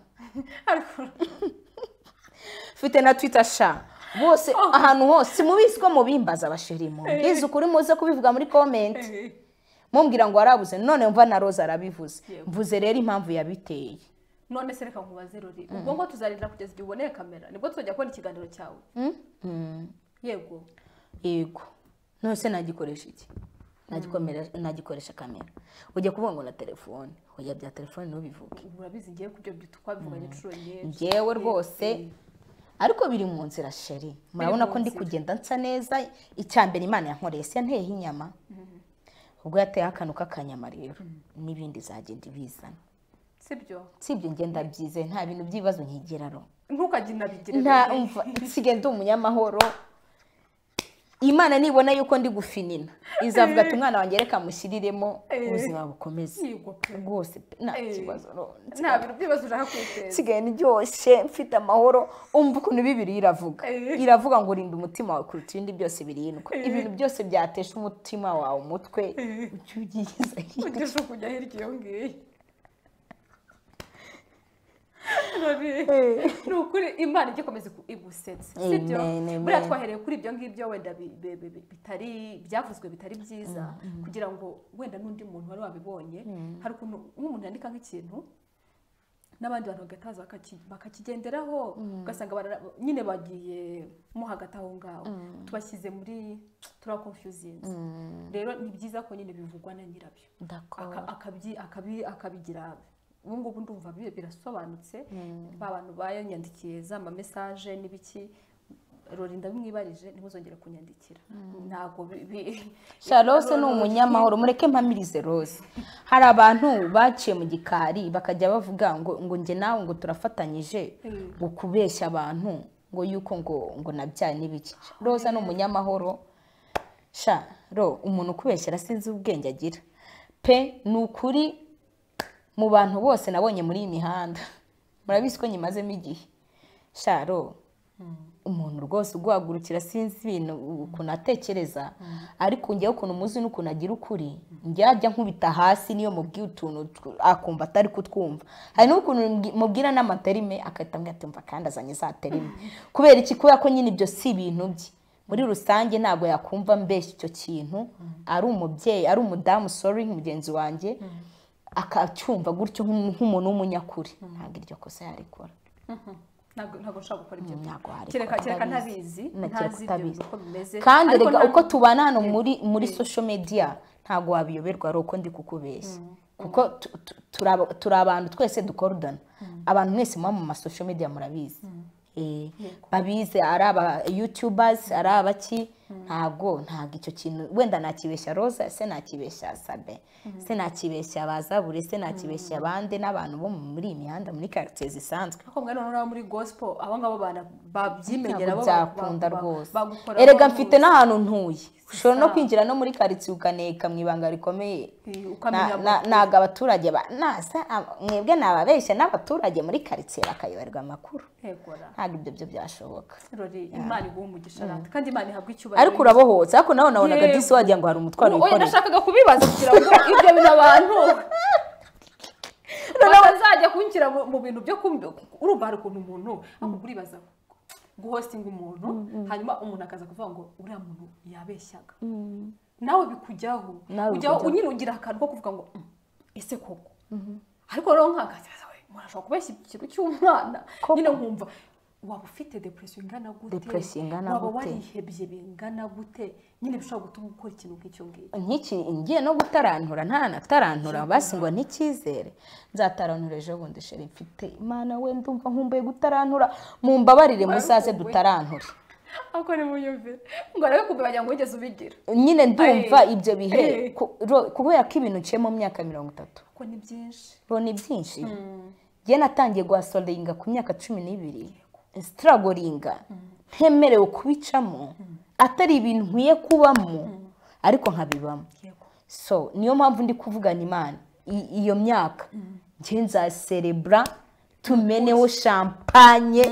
mfite na Twitter sha bose ahantu hose mubizi ko mubimbaza abashirimo izo kuri muze kubivuga muri comment mumbwira ngo warabuze none mva na Rose arabivuze mvuze rero impamvu yabiteye none se reka nkubaze rori ubwo ngo tuzarinda kugeza igihe uboneye kamera nibwo tuzajya kubona ikiganiro cyawe yego yego none se nagikoresha iki nagikomera nagikoresha kamera ujye kuvuga ngo na telefone hoya bya telefone no bivuge urabizi ngiye kubyo twabivuganye inshuro nyinshi ngewe rwose ariko biri mu nzira sheri murabona ko ndi kugenda nsa neza icyambere Imana yankoreye se nteye inyama ubwo yateye akantu k'akanyama rero n'ibindi zagenda ibizana sibyo sibyo ngenda byize nta bintu by'ibibazo nkigiraro ntukagina bigire nta umva sige ndi umunyamahoro Imana nibona yuko ndi gufinina izavuga ati umwana wanjye reka mushyiriremo ubuzima bukomeze rwose nta kibazo nta bintu by'ibibazo ushaka kwiteza sigaye ndyoshye mfite amahoro umva ukuntu bibiri iravuga iravuga ngo rinda umutima wawe kuruta ibindi byose birindwa ibintu byose byatesha umutima wawe umutwe ucyugiza hirya kujya hirya iyo ngiyo ni ukuri Imana igikomeza igusetsa sibyo buriya twahereye kuri ibyo ngibyo wenda bitari byavuzwe bitari byiza kugira ngo wenda n'undi muntu wari wabibonye hari ukuntu nk'umuntu yandika nk'ikintu n'abandi bantu bagataza bakakigenderaho ugasanga nyine bagiye mo hagati aho ngaho tubashyize muri tura confusions rero ni byiza ko nyine bivugwa na nyirabyo akabigira ubu ngubu ndumva birasobanutse ba bantu bayanyandikiye za ma message n'ibiki rori ndabimwibarije ntibuzongere kunyandikira ntago Charlotte ni umunyamahoro mureke mpamirize Rose hari abantu baciye mu gikari bakajya bavuga ngo ngo nge nawe ngo turafatanyije ngo kubeshya abantu ngo yuko ngo ngo nabyaye n'ibiki Rose ni umunyamahoro sha ro umuntu kubeshyira sinzi ubwenge agira pe nukuri mu bantu bose nabonye muri iyi mihanda murabizi ko nyimazemo igihe sharo umuntu rwose ugwagurukira sinzi ibintu ukuntu atekereza ariko ngewe ukuntu muzi n'ukuntu agira ukuri njyajya nkubita hasi niyo mubwiye utuntu akumva atari kutwumva hari n'ukuntu mubwira n'amaterime akahita mwatumva kandi azanye za terime kubera iki kubera ko nyine ibyo si ibintu bye muri rusange ntabwo yakumva mbeshya icyo kintu ari umubyeyi ari umudamu sorry mugenzi wanjye akacyumva gutyo nk'umuntu w'umunyakuri ntabwo iryo kosa yarikora ntabwo ntabwo nshaka gukora ibyo kereka kereka ntabizi ntazi ibyo uko bimeze kandi rega uko tubana hano muri muri social media ntabwo wabiyoberwa ari uko ndi kukubeshya kuko turi abantu twese dukorodana abantu mwese muba mu ma social media murabizi eh babize ari aba YouTubers ari abaki ntabwo ntabwo icyo kintu wenda nakibeshya Rosa se nakibeshya Sabe se nakibeshya Bazabure se nakibeshya abande n'abantu bo muri imihanda muri quartier zisanzwe ako mwana nora muri gospel abo ngabo bana babyimenyera bo bakunda rwose erega mfite n'ahantu ntuye ushobora no kwinjira no muri quartier ukaneka mwibanga rikomeye naga abaturage ba nasa mwebwe nababeshya n'abaturage muri quartier bakayoberwa amakuru ntabwo ibyo byo byashoboka rori Imana iguha umugisha rata kandi Imana ihabwa icyubahiro ariko urabohotse ariko nawe nabonaga disi wagira ngo hari umutwaro wikoreye oya nashakaga kubibaza kugira ngo ibyo bintu abantu bazajya kunshyira mu bintu byo urumva hari ukuntu umuntu akuguribaza guhostinga umuntu hanyuma umuntu akaza kuvuga ngo uriya muntu yabeshyaga nawe bikujyaho ujyaho unyine ugira akantu ko kuvuga ngo ese koko ariko rero nkagaza we murashobora kubeshya ikintu cy'umwana nyine nkumva waba ufite depression ingana gute Depression ingana waba gute? warihebye bingana gute nyine bishobora gutuma ukora ikintu nk'icyo ngicyo nk'iki ngiye no gutarantura nta natarantura basi ngo ntikizere nzatarantura ejo bundi sheri mfite imana we ndumva nkumbuye gutarantura mumbabarire muzaze dutaranture ako ni muyumvire ngo arabe kubanya ngo ugeze ubigira nyine ndumva ibyo bihe kubera ko ibintu nciye mu myaka mirongo itatu ko ni byinshi ro ni byinshi ngiye natangiye guhasoringa ku myaka cumi n'ibiri strugglinga ntemerewe kubicamo atari ibintu nkwiye kubamo ariko nkabibamo so niyo mpamvu ndi kuvugana imana iyo myaka ngiye nzaserebra tumeneho champagne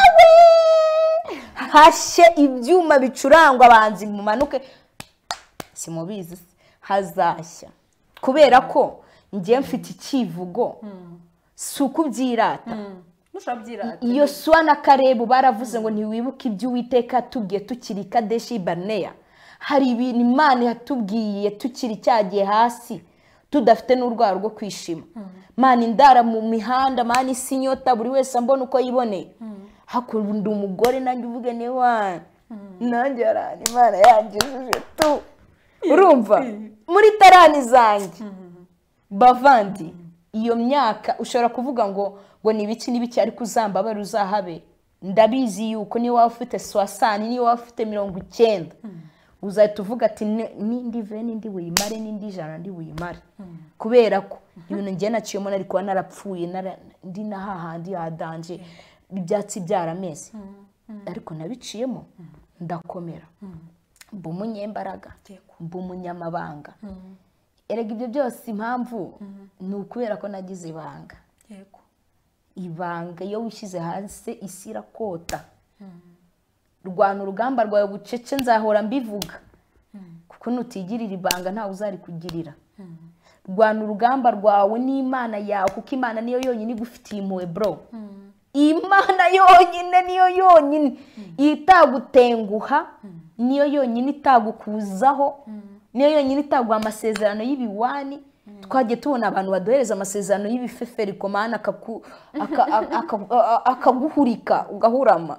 hashye ibyuma bicurangwa abanzi mumanuke simubizi hazashya kubera ko ngiye mfite ikivugo suku byirata iyo swana karebu baravuze ngo ntiwibuke ibyo Uwiteka tubwiye tukiri Kadeshi Barnea hari ibintu Imana yatubwiye tukiri cyagiye hasi tudafite n'urwaro rwo kwishima Mana indara mu mihanda Mana isinyota buri wese ambona uko yiboneye hakunda umugore nanjye uvuge ne wa nanjye arani Imana yangijije tu urumva muri tarani zanjye bavandi iyo myaka ushobora kuvuga ngo ngo ni ibiki n'ibiki ariko uzambabara uzahabe ndabizi yuko ni waba ufite soixante ni waba ufite mirongo icyenda uzahita uvuga ati nindi ve nindi wimare nindi jana ndi wimare kubera ko ibintu ngiye naciyemo nari kuba narapfuye ndi nahahandi hadanje ibyatsi byarameze ariko nabiciyemo ndakomera mba umunyembaraga mba umunyamabanga erega ibyo byose impamvu ni ukubera ko nagize ibanga ibanga iyo wishyize hasi isi irakota rwana urugamba rwawe bucece nzahora mbivuga kuko nutigirira ibanga ntawe uzari kugirira rwana urugamba rwawe n'Imana yawe kuko Imana niyo yonyine igufitiye impuhwe bro Imana yonyine niyo yonyine itagutenguha niyo yonyine itagukuzaho niyo yonyine itaguha amasezerano y'ibiwani twagiye tubona abantu badohereza amasezerano y'ibifeferi komana akaguhurika ugahurama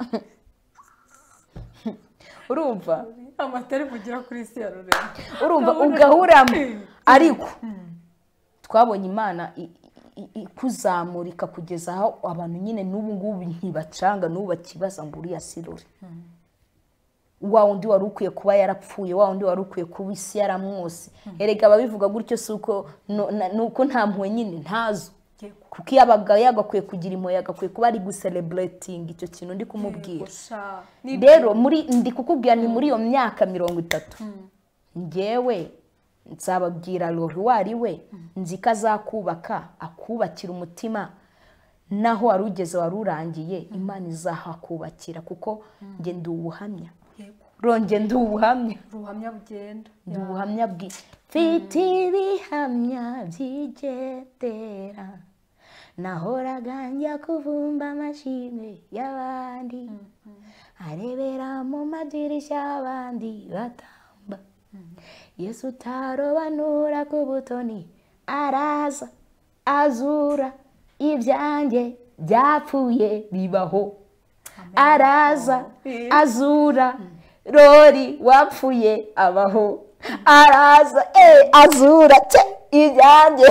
urumva amatari kugira kuri isi ya rurema urumva ugahurama ariko twabonye Imana kuzamurika kugeza aho abantu nyine n'ubu ngubu ntibacanga n'ubu bakibaza ngo uriya sirore wa undi wari ukwiye kuba yarapfuye wa undi wari ukwiye kuba isi yaramwose erega ababivuga gutyo suko nuko nta mpuwe nyine ntazo kuko yabaga yagakwiye kugira impuwe yagakwiye kuba ari gucelebrating icyo kintu ndi kumubwira rero muri ndi kukubwira ni muri iyo myaka mirongo itatu ngewe nzababwira Lori wari we nzi ko azakubaka akubakira umutima naho wari ugeze wari urangiye Imana izahakubakira kuko nge ndi ubuhamya ronge ndi ubuhamya ubuhamya bugenda ndi ubuhamya mfite ibihamya byigendera nahoraga njya kuvumba amashimwe y'abandi arebera mu madirishya y'abandi batamba Yesu utarobanura ku butoni araza azura ibyanjye byapfuye bibaho araza azura Lori wapfuye abaho araza eh azura cye ibyanjye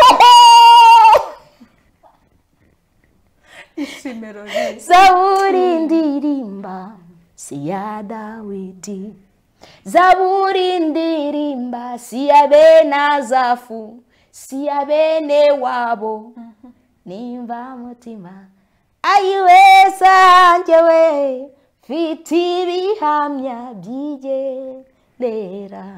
ishimero Zaburi ndirimba si ya Dawidi Zaburi ndirimba si ya bene Asafu si ya bene wabo nimva mutima ayiwe sanje we fiti ibihamya byigendera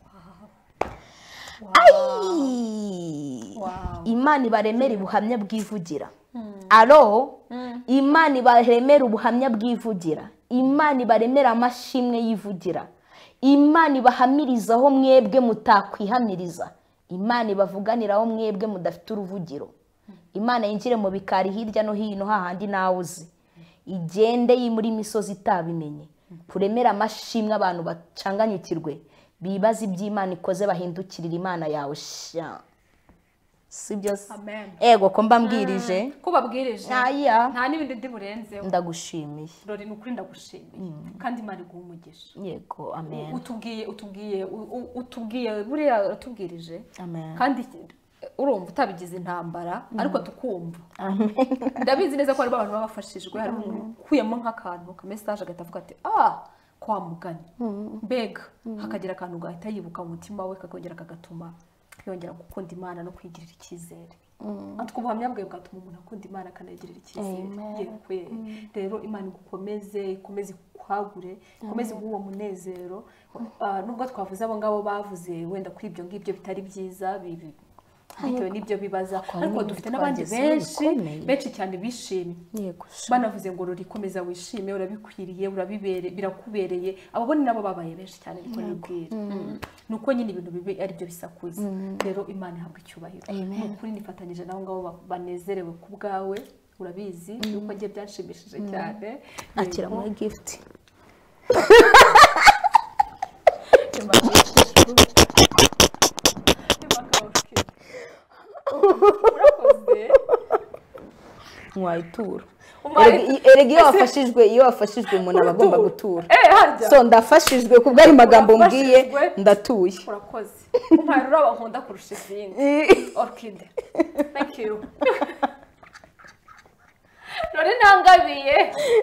Imana ibaremera ubuhamya bwivugira alo Imana ibaremera ubuhamya bwivugira Imana ibaremera amashimwe yivugira Imana ibahamirizaho mwebwe mutakwihamiriza Imana ibavuganiraho mwebwe mudafite uruvugiro Imana yinjire mu bikari hirya no hino hahandi nawe uzi igende muri misozi itabimenye kuremera amashimwe abantu bacanganyukirwe bibaza iby'Imana ikoze bahindukirira Imana yawe sha si byose Amen. ego ko mbambwirije ko babwirije aya nta n'ibindi ndi burenzeho. ndagushimiye Lori ni ukuri ndagushimiye kandi Imana iguha umugisha. yego amen utubwiye utubwiye u- u- utubwiye buriya uratubwirije amen kandi urumva utabigize intambara ariko tukumva. amen Ndabizi neza ko hari abantu babafashijwe, hari umuntu ukuyemo nk'akantu ka message agahita avuga ati ah kwa mugani mbega hakagira akantu gahita yibuka mu mutima we kakongera kagatuma yongera gukunda Imana no kwigirira icyizere. Atwo ubuhamya bwawe bwatuma umuntu akunda Imana akanayigirira icyizere. Yekwe rero Imana igukomeze ikomeze kwagure ikomeze guha uwo munezero. Ah, nubwo twavuze abo ngabo bavuze wenda kuri ibyo ngibyo bitari byiza bibi bitewe n'ibyo bibaza, ariko dufite n'abandi benshi benshi cyane bishimye. yego Banavuze ngo rurikomeza wishime urabikwiriye urabibere birakubereye. Abo bo ni nabo babaye benshi cyane niko nibwira. Nuko nyine ibintu bibi ari byo bisakuza. Rero Imana ihabwa icyubahiro. Nukuri nifatanyije nabo ngabo ba- banezerewe ku bwawe urabizi nuko ngiye byanshimishije cyane. akira muri gift Urakoze. mwayitura Umaye- erega iyo wafashijwe iyo wafashijwe umuntu aba agomba gutura Eh harya. so ndafashijwe ku bw'ayo magambo mbwiye Urafashijwe. ndatuye Urakoze. Umpaye uraba nkunda kurusha izindi. Orchide. Thank you. Lori ntangabiye.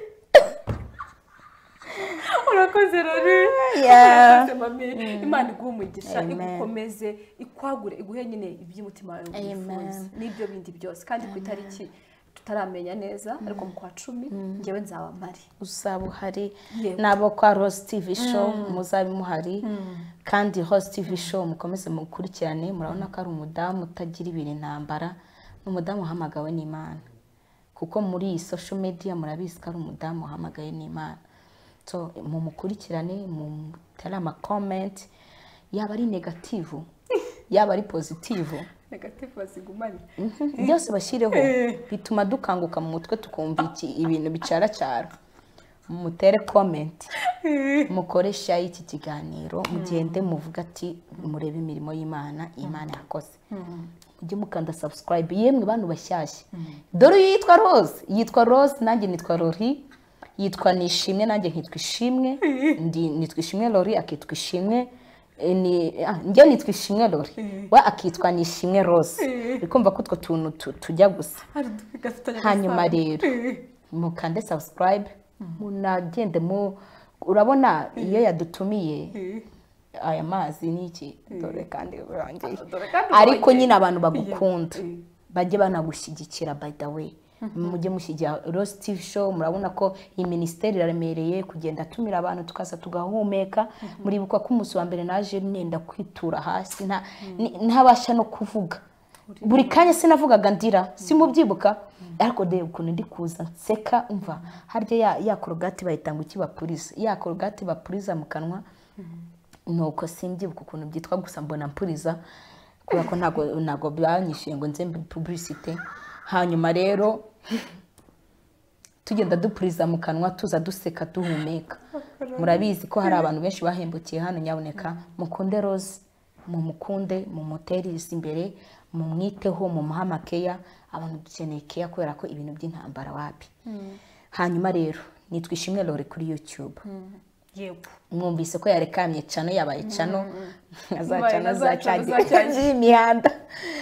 Urakoze Lori. Yeah. Urakoze mami. Imana iguhe umugisha Amen. igukomeze ikwagure iguhe nyine iby'umutima wawe wifuza. Amen. N'ibyo bindi byose kandi ku itariki tutaramenya neza ariko mu kwa cumi njyewe nzaba mpari. uzaba uhari Yego. nabo kwa Rose T V show muzabe muhari kandi Rose T V show mukomeze mukurikirane murabona ko ari umudamu utagira ibintu intambara n'umudamu uhamagawe n'Imana kuko muri iyi social media murabizi ko ari umudamu uhamagaye n'Imana so mumukurikirane mutere ama comment yaba ari negative yaba ari positive Negative bazigumane. byose bashyireho bituma dukanguka mu mutwe tukumva iki ibintu bicaracara mutere comment mukore share y'iki kiganiro mugende muvuga ati murebe imirimo y'Imana Imana yakoze mujye mukanda subscribe yemwe bantu bashyashya dore uyu yitwa Rose yitwa Rose nanjye nitwa Lori yitwa Nishimwe nanjye nkitwa Ishimwe ndi nitwa Ishimwe Lori akitwa Ishimwe eh, ni ah, njye nitwa Ishimwe Lori we akitwa Nishimwe Rose bikumva ko utwo tuntu tu- tujya gusa Hari dufitanye hanyuma agasano. rero mukande subscribe munagende mu urabona iyo yadutumiye aya mazi niki dore kandi urangeye Dore kandi ariko urongeye. nyine abantu bagukunda Eh. bajye banagushyigikira by the way mujye mushyigikira Rose T V show murabona ko iyi minisiteri iraremereye kugenda atumira abantu tukaza tugahumeka muribuka ko umunsi wa mbere naje nenda kwitura hasi nta ni- ntabasha no kuvuga buri kanya sinavugaga ndira simubyibuka ariko de ukuntu ndi kuza nseka umva harya ya ya korogati bayita ngo ikibapuriza ya korogati bapuriza mu kanwa nuko simbyibuka ukuntu byitwa gusa mbona mpuriza kubera ko ntago ntago banyishyuye ngo nze mbi publicity hanyuma rero tugenda dupuriza mu kanwa tuza duseka duhumeka murabizi ko hari abantu benshi bahembukiye hano nyaboneka mukunde Rose mumukunde mumuterize imbere mumwiteho mumuhamakeya abantu dukeneye keya kubera ko ibintu by'intambara wapi hanyuma rero nitwa Ishimwe Lori kuri YouTube Yego. mwumvise ko yarekamye cano yabaye cano azacana Yabaye zacanye azacanye. imihanda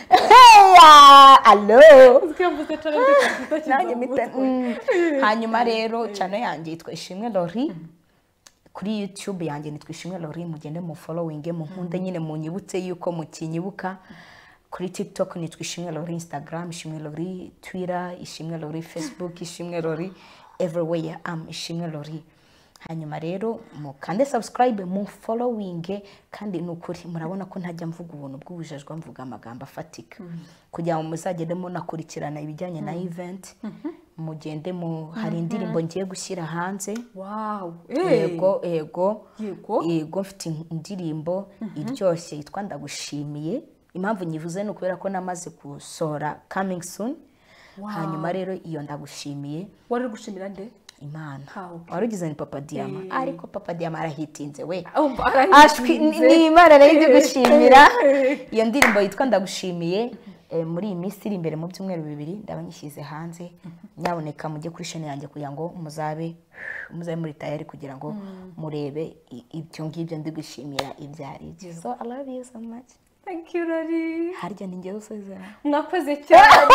heya allo Twambuze cyane ndetse nanjye mite mm. hanyuma rero cano yanjye yitwa Ishimwe Lori kuri YouTube yanjye nitwa Ishimwe Lori mugende mu following mu nkunde nyine munyibutse yuko mukinyibuka kuri TikTok nitwa Ishimwe Lori Instagram Ishimwe Lori Twitter Ishimwe Lori Facebook Ishimwe Lori everywhere am Ishimwe Lori hanyuma rero mukande subscribe mu following kandi nukuri murabona ko ntajya mvuga ubuntu bw'ubujajwa mvuga amagambo afatika kugira ngo muzagende munakurikirana ibijyanye na event mugende mu hari indirimbo ngiye gushyira hanze Wow. yego yego Yego. yego mfite indirimbo iryoshye yitwa ndagushimiye impamvu nyivuze ni ukubera ko namaze gusohora coming soon hanyuma rero iyo ndagushimiye Wari uri gushimira nde? Imana Ah, okay. warugize ni Papa Diama Eh. ariko Papa Diama arahitinze we Umva ashwi ni arahitinze. ni Imana rero indi gushimira Eh. iyo ndirimbo yitwa ndagushimiye muri iyi minsi iri imbere mu byumweru bibiri ndaba nyishyize hanze nyaboneka mujye kuri shene yanjye kugira ngo muzabe muzabe muri tayari kugira ngo murebe ibyo ngibyo ndi gushimira ibyo ari byo. So I love you so much. Thank you Rari. Harya ni njyewe usezera. Mwakoze cyane.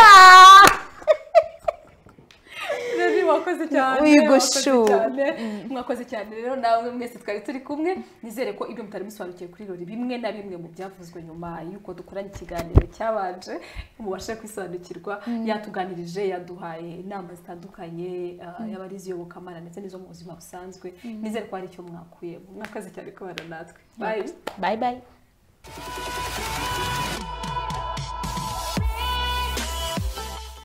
Rari wakoze cyane. Wigushu. Mwakoze cyane rero nawe mwese twari turi kumwe nizere ko ibyo mutari musobanukiye kuri Rari bimwe na bimwe mu byavuzwe nyuma yuko dukoranye ikiganiro cyabanje mubashe kwisobanukirwa yatuganirije yaduhaye inama zitandukanye y'abarizi yobokamana ndetse n'izo mu buzima busanzwe nizere ko hari icyo mwakuye. Mwakoze cyane ko bana natwe. Bye bye bye.